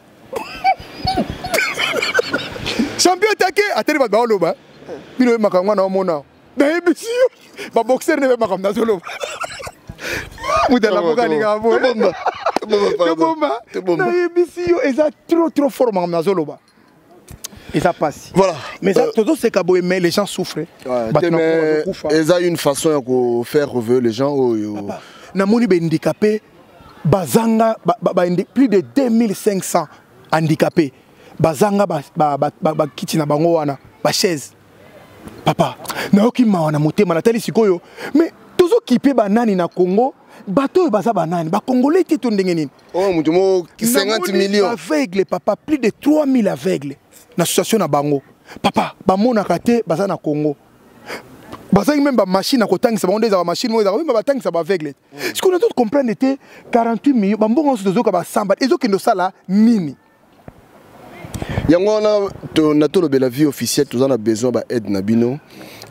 champion attaqué ateli ba oloba bino makangwa na omona na yebisi ba boxer ne ba makamna solo Moudala Bogani Gabo. Bomba. Bomba. Et ça trop trop fort dans Zoloba. Et ça passe. Voilà. Mais ça tout c'est Kaboé mais les gens souffrent. Et ça une façon de faire revenir les gens au na moni be handicapé bazanga plus de deux mille cinq cents handicapés. Bazanga ba ba ba kiti na bango wana ba chaise. Papa, na okima wana motema na tali sikoyo mais tozo kipe banani na Congo bateau baza banani ba congolais ti to ndenge nini oh mutu mo cinquante millions aveugles papa plus de trois mille aveugles na association na bango papa ba mona kate baza na Congo baza même ba machine na kotangisa bango ndeza ba machine mo ezaka ba tangisa ba aveugles ce qu'on a tout comprendre était quarante-huit millions ba mbongo so zoka ba samba ezokendo sala nini yango na to na to le la vie officielle tous on a besoin ba aide na bino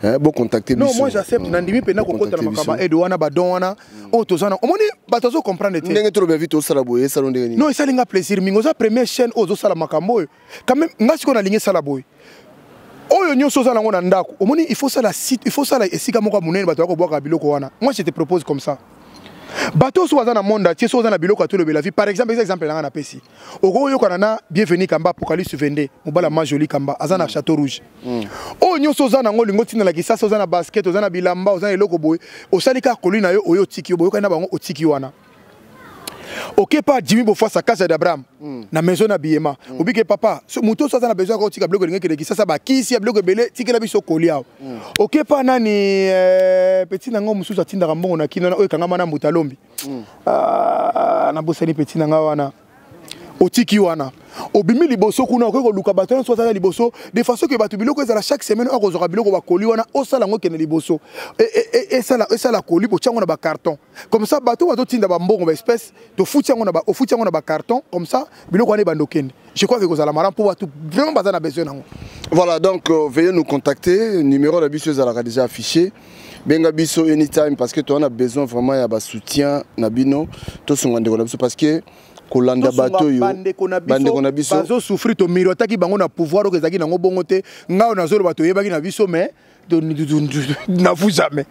hein bon contacter non moi j'accepte nandimi pena ko kota na makaba edwana badona o tozana omoni batazo comprendre te ndenge to vite au salaboye salon ndenge non ça linga plaisir mingo za première chaîne ozo sala makambo quand même ngasi ko na linga sala boy oyo nyonso za nango na ndako omoni il faut ça la site il faut ça la esika moko munene bato ko boka biloko wana moi je te propose comme ça bato so na monde atier so na biloko to le la vie par exemple exemple na na pesi oko yo kana bienvenue kamba apocalypse vingt-deux mobala majoli kamba azana château rouge o nyonso za nango lingo tina la kisasa za na basket za na bilamba za eloko boy osalika kolina yo oyo tiki yo boy kana bango otiki wana ok pas Jimmy Boffa sa casa d'Abraham na maison na biema obike papa so muto so za na besoin ko tika blogo lingo kisasa ba kisi ya blogo belé tikela biso kolia ok pas nani petit nango mususu atinda mbongo na kino na oyo kanga mana mutalombi ah na bosani petit nanga wana otiki wana obimi liboso kuna ko luka bato so za liboso de façon que bato biloko ezala chaque semaine o kozora biloko ba koli wana o sala ngo kene liboso et et ça la ça la koli bo tchango na ba carton comme ça bato bato tinda ba mbongo ba espèce to futi ngo na ba o futi ngo na ba carton comme ça biloko wana bandokende je crois que kozala maran pour bato vraiment bazana besoin nango. Voilà donc euh, veuillez nous contacter, numéro de biso ezala déjà affiché. Benga biso anytime parce que tu as besoin vraiment ya ba soutien na bino to songande ko biso parce que kolanda bato yo bande kona biso bazo souffrir to mirotaki bango na pouvoir que ezaki nango bongo te ngao na zolo bato yebaki na biso mais na vous jamais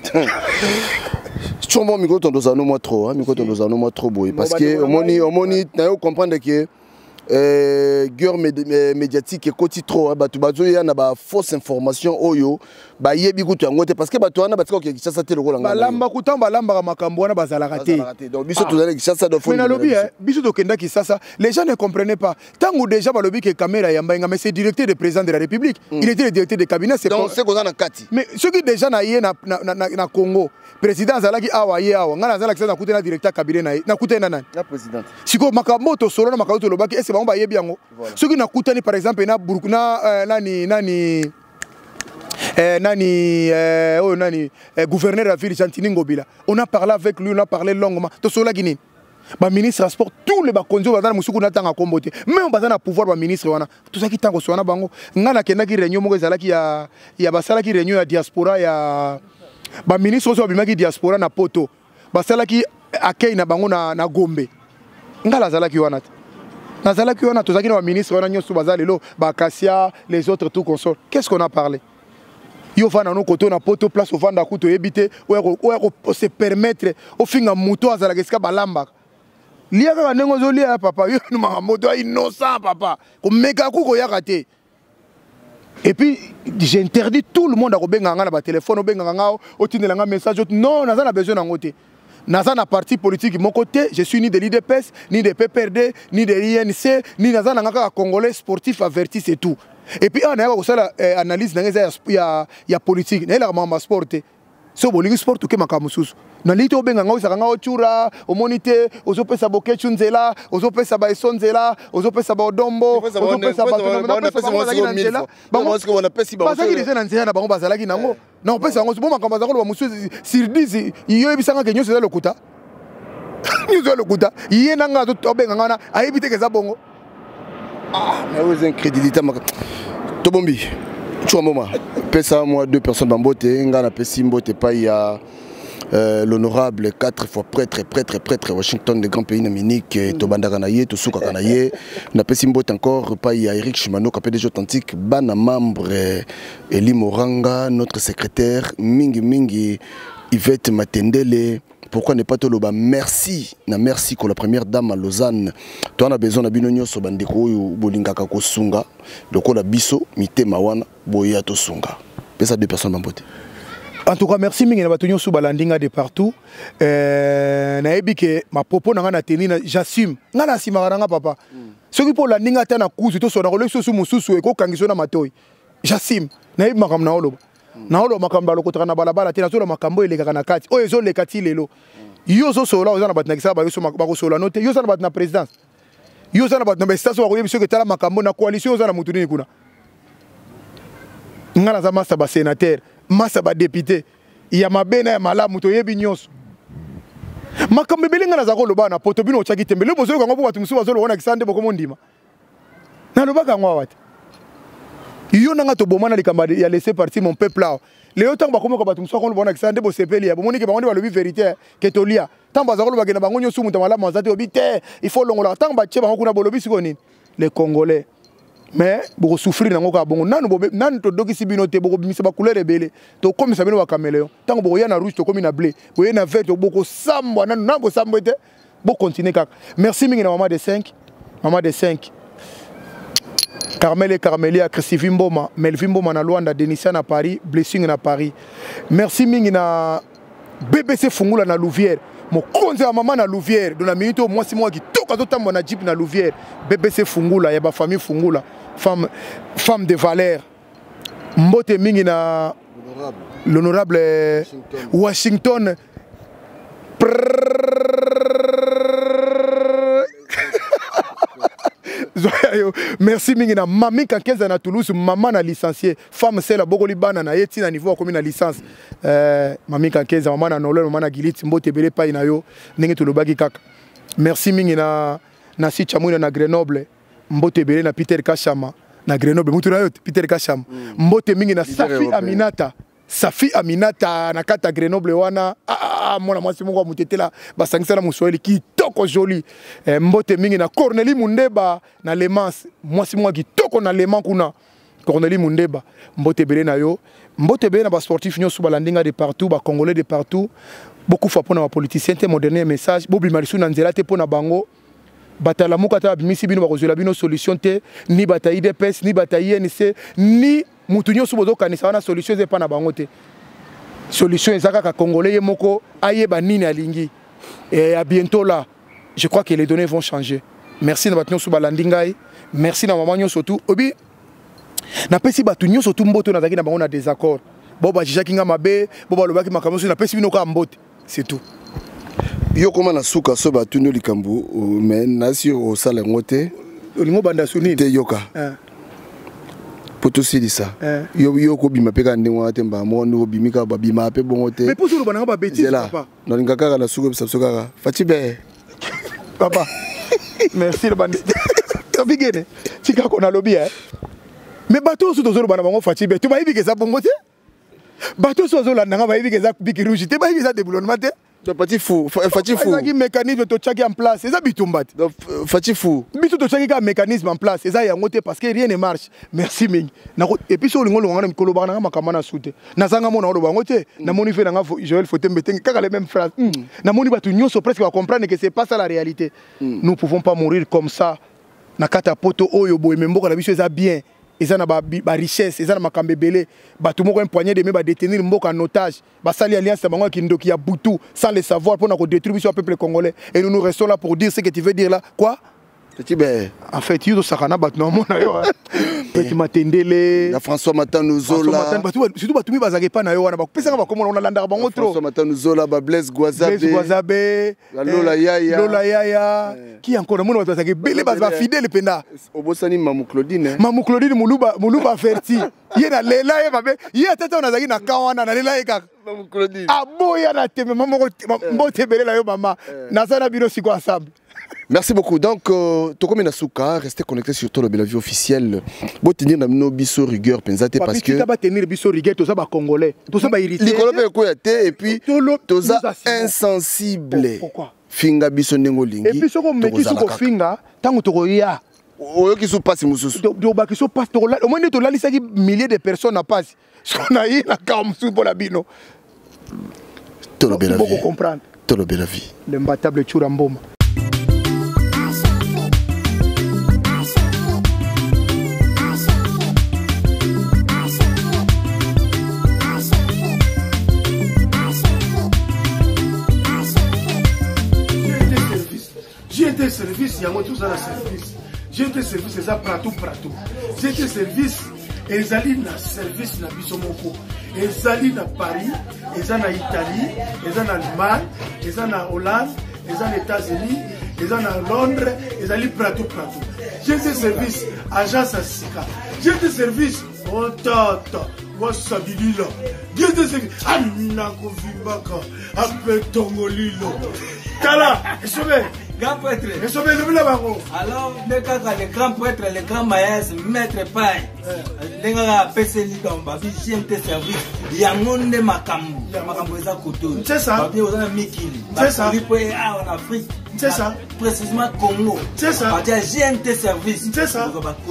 chombo miko tondo za no moi trop hein miko tondo za no moi trop boy parce que omoni omoni na yo comprendre que euh guerre médiatique et koti trop bato bazo ya na ba fausse information oyo ba yebi kutu yangote parce que bato wana batika ke kisa te lokolo ngana balamba kutamba balamba makambo wana bazala raté donc biso to zala kisa do fond mais na lobby biso to kenda kisa les gens ne comprenaient pas tango déjà ba lobby que caméra yamba nga mais c'est directeur de président de la République il était le directeur de cabinet c'est donc c'est qu'on a kati mais ceux qui déjà na yé na na na Congo président zalaki awa ye awa ngana zala kisa na kutena directeur cabinet na na kutena nani la président siko makambo to solo na makambo to lobaki est-ce ba yebi yango ceux qui na kutani par exemple na Burkina nani nani Eh, nani, eh, oh, nani eh, gouverneur de la ville Chantini Ngobila. On a parlé avec lui, on a parlé longuement. Tout cela Guinée. Ba ministre transport tous les bakonzo bazana musuku na tanga kombote. Mais on bazana pouvoir ba ministre wana. Tout ça qui tango sona bango. Ngana kenda ki réunion moko ezala ki ya ya basala ki réunion ya diaspora ya ba ministre so bimaki diaspora na poto. Basala ki akei na bango na na Gombe. Ngala zala ki wana. Na zala ki wana to zaki na ministre wana nyoso bazali lo ba Kassia les autres tout consort. Qu'est-ce qu'on a parlé? Yo fana no koto na poto place au vanda kuto ebité ou se permettre au finga muto azala keska balamba lia ka nengo zo lia papa yo no moto innocent papa ko meka ku ko yakate et puis j'interdis tout le monde à kobenga nga na ba téléphone obenga nga o tinela nga message non naza na besoin na ngote naza na parti politique mon côté je suis ni de l'I D P S ni de P P R D ni de l'I N C ni naza na nga congolais sportif averti c'est tout. Et puis on a aussi l'analyse il y a il y a politique il y a ma sport so bolingi sport ke makamususu na lito benga ngo isaka ngo chura omonite ozopesa bokechu nzela ozopesa ba esonzela ozopesa ba odombo ozopesa ba nzela bango parce que on a pesi ba parce que les gens nzela na bango bazalaki nango na opesa ngo bo makambo bazako ba mususu sur dix iyo ebisanga ke nyoso za lokuta nyoso lokuta iye nanga zo benga ngana ayebite ke za bongo. Ah, mais vous incrédulité. Tobombi, tu vois, moi, pesa moi deux personnes dans botte, ngana pesi mbote pas il y a l'honorable quatre fois prêtre prêtre prêtre Washington de grand pays d'Amérique Tobanda Kanaye Tosuka Kanaye na pesi mbote encore pas il y a Eric Chimano P D G authentique bana membre Eli Moranga notre secrétaire Mingi Mingi Yvette Matendele. Pourquoi ne pas te loba merci na merci pour la première dame à Lausanne. Tu as besoin de binonyo so bandeko yo bolinga ka kosunga lokola biso mitema wana boya to sunga. Pesa deux personnes mambote. En tout cas merci mingi na batonyo so balandinga de partout. Euh na ebike ma popo na na tenina j'assume. Nga na sima nga papa. Ce qui pour landinga ta na kuzu to so na role so mususu e ko kangiso na matoi. J'assume. Na ebi makam na oloba. Na olo makamba lokotaka na balabala tena zola makambo elekaka na kati oyo zo lekati lelo yo zo sola oza na batna kisa ba yo so makaba sola note yo za na batna présidence yo za na batna bestation ko yebiso ke tala makambo na coalition za na mutu ni kuna ngala za masa ba sénateur masa ba député ya mabena ya malamu to yebi nyonso makambo belinga na za ko loba na poto bino chaki tembele bozo ko ngabo batu musu bazo lo wana kisande boko mondima na loba ka ngwa wati yo nanga to bomana likamba ya laisser partir mon peuple là leo ntango bakomaka bato mosusu akolo bona kisande bosepeli ya bomoni ke bango nde balobi vérité ke tolia ntango baza kolobaka na bango nyonso moto malamu aza te obi te il faut longola ntango batie bango kuna bolobi siko nini les Congolais mais boko souffrir nango ka bongo nanu bobe nanu to dokisi bino te boko bimisa ba couleur ebele to komisa bino ba caméléon ntango boko ya na rouge to komi na bleu boye na vert to boko sambwa nanu nabo sambwa te bo continuer kaka merci mingi na maman de cinq maman de cinq Carmel et Carmelia, Chrissy Mboma, Melvin Mboma na Luanda, Denisia na Paris, Blessing na Paris. Merci mingi na B B C Fungula na Louvière. Mon konze à maman na Louvière. Dans la minute au moins c'est moi qui toque à tout temps na Jeep na Louvière. B B C Fungula, y a ba famille Fungula, femme femme de valeur. Mbote mingi na l'honorable Washington. Washington. Merci mingina mami kankeza na Toulouse maman na licencié femme c'est la bokoli bana na yeti na niveau comme na licence euh mami kankeza maman na nolé maman na giliti mbote belé pa na yo ndenge to lobaki kaka merci mingina na si chamuna na Grenoble mbote belé na Peter Kachama na Grenoble mutu na yo Peter Kachama mbote mingina Safi Aminata Safi Aminata na kata Grenoble wana ah mona mwasi mungu mutetela basangisa na muswahili kitoko joli eh, mbote mingi na Cornelie Mundeba na Le Mans mwasi mungu kitoko na Le Mans kuna Cornelie Mundeba mbote belé na yo mbote belé na ba sportif nyosu balandinga de partout ba congolais de partout beaucoup fois pona ba politicien te mon dernier message bobi marisu na nzela te pona bango batala mukata bimisi bino ba kozela bino solution te ni bataille de pes ni bataille N C ni mutu nyoso bozo kanisa wana solution ze pa na bango te solution ezaka ka congolais moko ayeba nini alingi et à bientôt là je crois que les données vont changer merci na batnyo suba landingai merci na maman nyoso tout obi na pesi batu nyoso tout mboto na zaki na bango na désaccord bo ba jija kinga mabe bo ba lobaki makamoso na pesi bino ka mbote c'est tout yo koma na suka so batu no likambu mais na si o sala ngote olingo banda sunini te yoka poto silisa yo yo ko bima peka ndengwa te mba mo no bimika ba bima pe bongo te mais poto bananga ba bêtise papa no ngaka na suko bisa sokaka fatibe papa merci le bandit tabigene tika ko na lobby hein mais bato so tozolo bana bango fatibe to ba yibike za bongo te bato so zo la nanga ba yibike za biki rouge te ba yibike za déboulonnement te donc petit fou fati fou ça qui mécanisme to tchaki en place ça bitumba te donc fati fou bitu to tchaki ka mécanisme en place ça ya ngote parce que rien ne marche merci mingi na et puis so lingolo ngana mikolo bana makama na soute na zanga mona olo bango te na moni fe na Joël Fotembe te kaka les mêmes phrases na moni batu nyoso presque va comprendre que c'est pas ça la réalité nous pouvons pas mourir comme ça na kata poto oyo boye memboka na biso ça bien ils ont ba richesse ils ont makambe belé batu moko un poignet de me ba détenir mboka en otage ba sali alliance bango ki ndoki ya butu sans le savoir pour na ko détruire le peuple congolais et nous nous restons là pour dire ce que tu veux dire là quoi petit ben en fait yo sakana batu na mona yo petit matendele na François Matanuzola surtout batu mi bazake pa na yo wana ba pesa ba komona on landa bango trop François Matanuzola ba Blaise Gwazabe Blaise Gwazabe Lola Yaya Lola Yaya qui encore mona bazake belé ba fidèle penda obosani Mamou Claudine Mamou Claudine muluba muluba ferti yena lela ye babe ye tata on azaki na kawana na lela ye kaka Mamou Claudine aboya na teme mama mbote belé la yo mama na sana bino siko ensemble. Merci beaucoup. Donc, euh, Tokomi Nasuka, restez connectés sur Tolo Belavie officiel. Bon tenir na mino biso rigueur pensate parce que. Tu vas tenir biso rigueur, tout ça va congolais, tout ça va irrité. Nicolas Bekoyate et puis tout ça insensible. Pourquoi? Finga biso nengolingi. Et puis ce qu'on met qui soko finga, tango tokoya. Oyo ki so passe mususu. Do ba ki so passe to au moins to la lisa ki milliers de personnes à passe. Ce qu'on a eu na kamsu pour la bino. Tolo Belavie. Beaucoup comprendre. Tolo Belavie. L'imbattable Churamboma. J'ai été service, il y a moi tout ça la service. J'ai été service, c'est ça pratou pratou. J'ai été service, et ils allaient dans service na Bisomoko. Ils allaient dans Paris, ils allaient en Italie, ils allaient en Allemagne, ils allaient en Hollande, ils allaient aux États-Unis, ils allaient en Londres, ils allaient pratou pratou. J'ai été service, agence à Sika. J'ai été service, oh tata, moi Sabilila. J'ai été service, Anna Kovimbaka, Apetongolilo. Kala, Grand prêtre. Alors, le grand prêtre, le grand maïs, maître paille. Les gars, P C L dans Babi, G M T service. Il y a un monde de Makambu. Makambu est à Koto. C'est ça. Babi, on a Mikili. C'est ça. En Afrique. C'est ça. Précisément Congo. C'est ça. Babi, G M T service. C'est ça.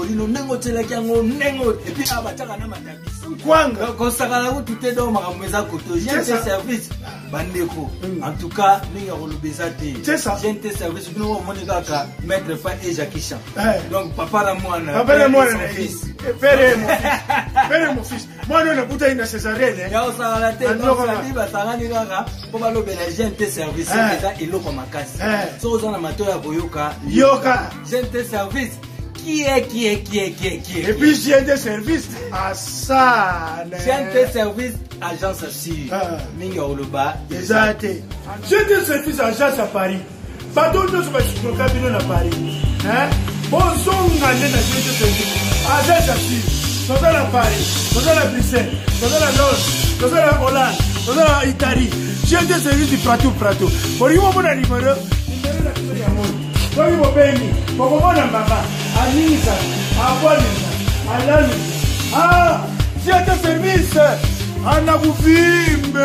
Et puis, ah, bah, t'as un Kwanga. Quand ça va là, tout est dans Makambu est à Koto. G M T service. Bandeko. En tout cas, nous avons le Bézati. C'est ça. G M T service. Nous avons le maître Fa et Jackie Chan. Donc, papa la moine. Papa la moine. Père et mon fils. Père et mon fils. Moi, nous, nous avons une césarienne. Il y a aussi la tête. Donc, ça dit, bah, ça va dire, pour aller au G M T service. C'est il l'eau ma casse. Si vous avez un amateur à Boyoka. Yoka. G M T service. Qui est, qui est, qui est, qui est, qui est. Et puis, G M T service. À ça. G M T service, agence assure. Minga Oloba. Exact. G M T service, agence à Paris. Pardon, nous sommes sur le cabinet à Paris. Bon, son année dans G M T service. Agence assure. Nous sommes à Paris. Nous sommes à Bruxelles. Nous sommes à Londres. Nous sommes à Hollande. Nous sommes à Italie. G M T service du prato prato. Pour lui, on a numéro. Numéro la numéro à moi. Pour lui, on paye. Pour moi, on a maman. À Nisa. À Boalisa. À Lani. Ah, G M T service. Ana Bufimbe.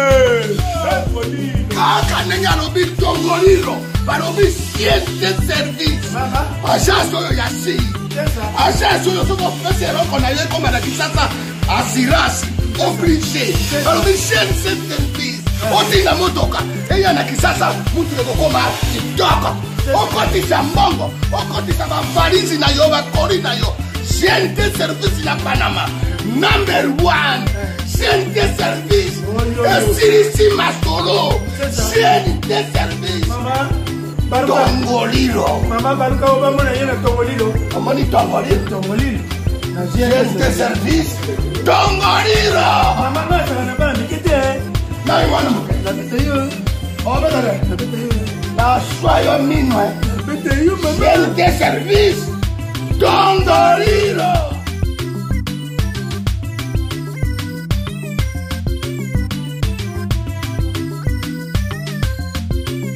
Kaka nenga lobi tongolilo. Balobi G M T service. Agence oyo ya si. Agence oyo soko pese roko na ye koma na kisasa. Assurance obligé. Balobi G M T service. Otinga motoka. Eya na kisasa mutu ekokoma kitoko. Okotisa mbongo. Okotisa bavalizi na yo bakori na yo. G M T service na Panama. Number one. G M T service. Esirisi Masolo. G M T service. Tongolilo. Mama baruka obamona yena Tongolilo. Amani Tongolilo. Tongolilo. G M T service. Tongolilo. Mama ngata na bana mikete. Na iwana muke. Na bitayo. Oh betare. Na bitayo. Na swayo minwe. Na bitayo mama. G M T service. Tongolilo.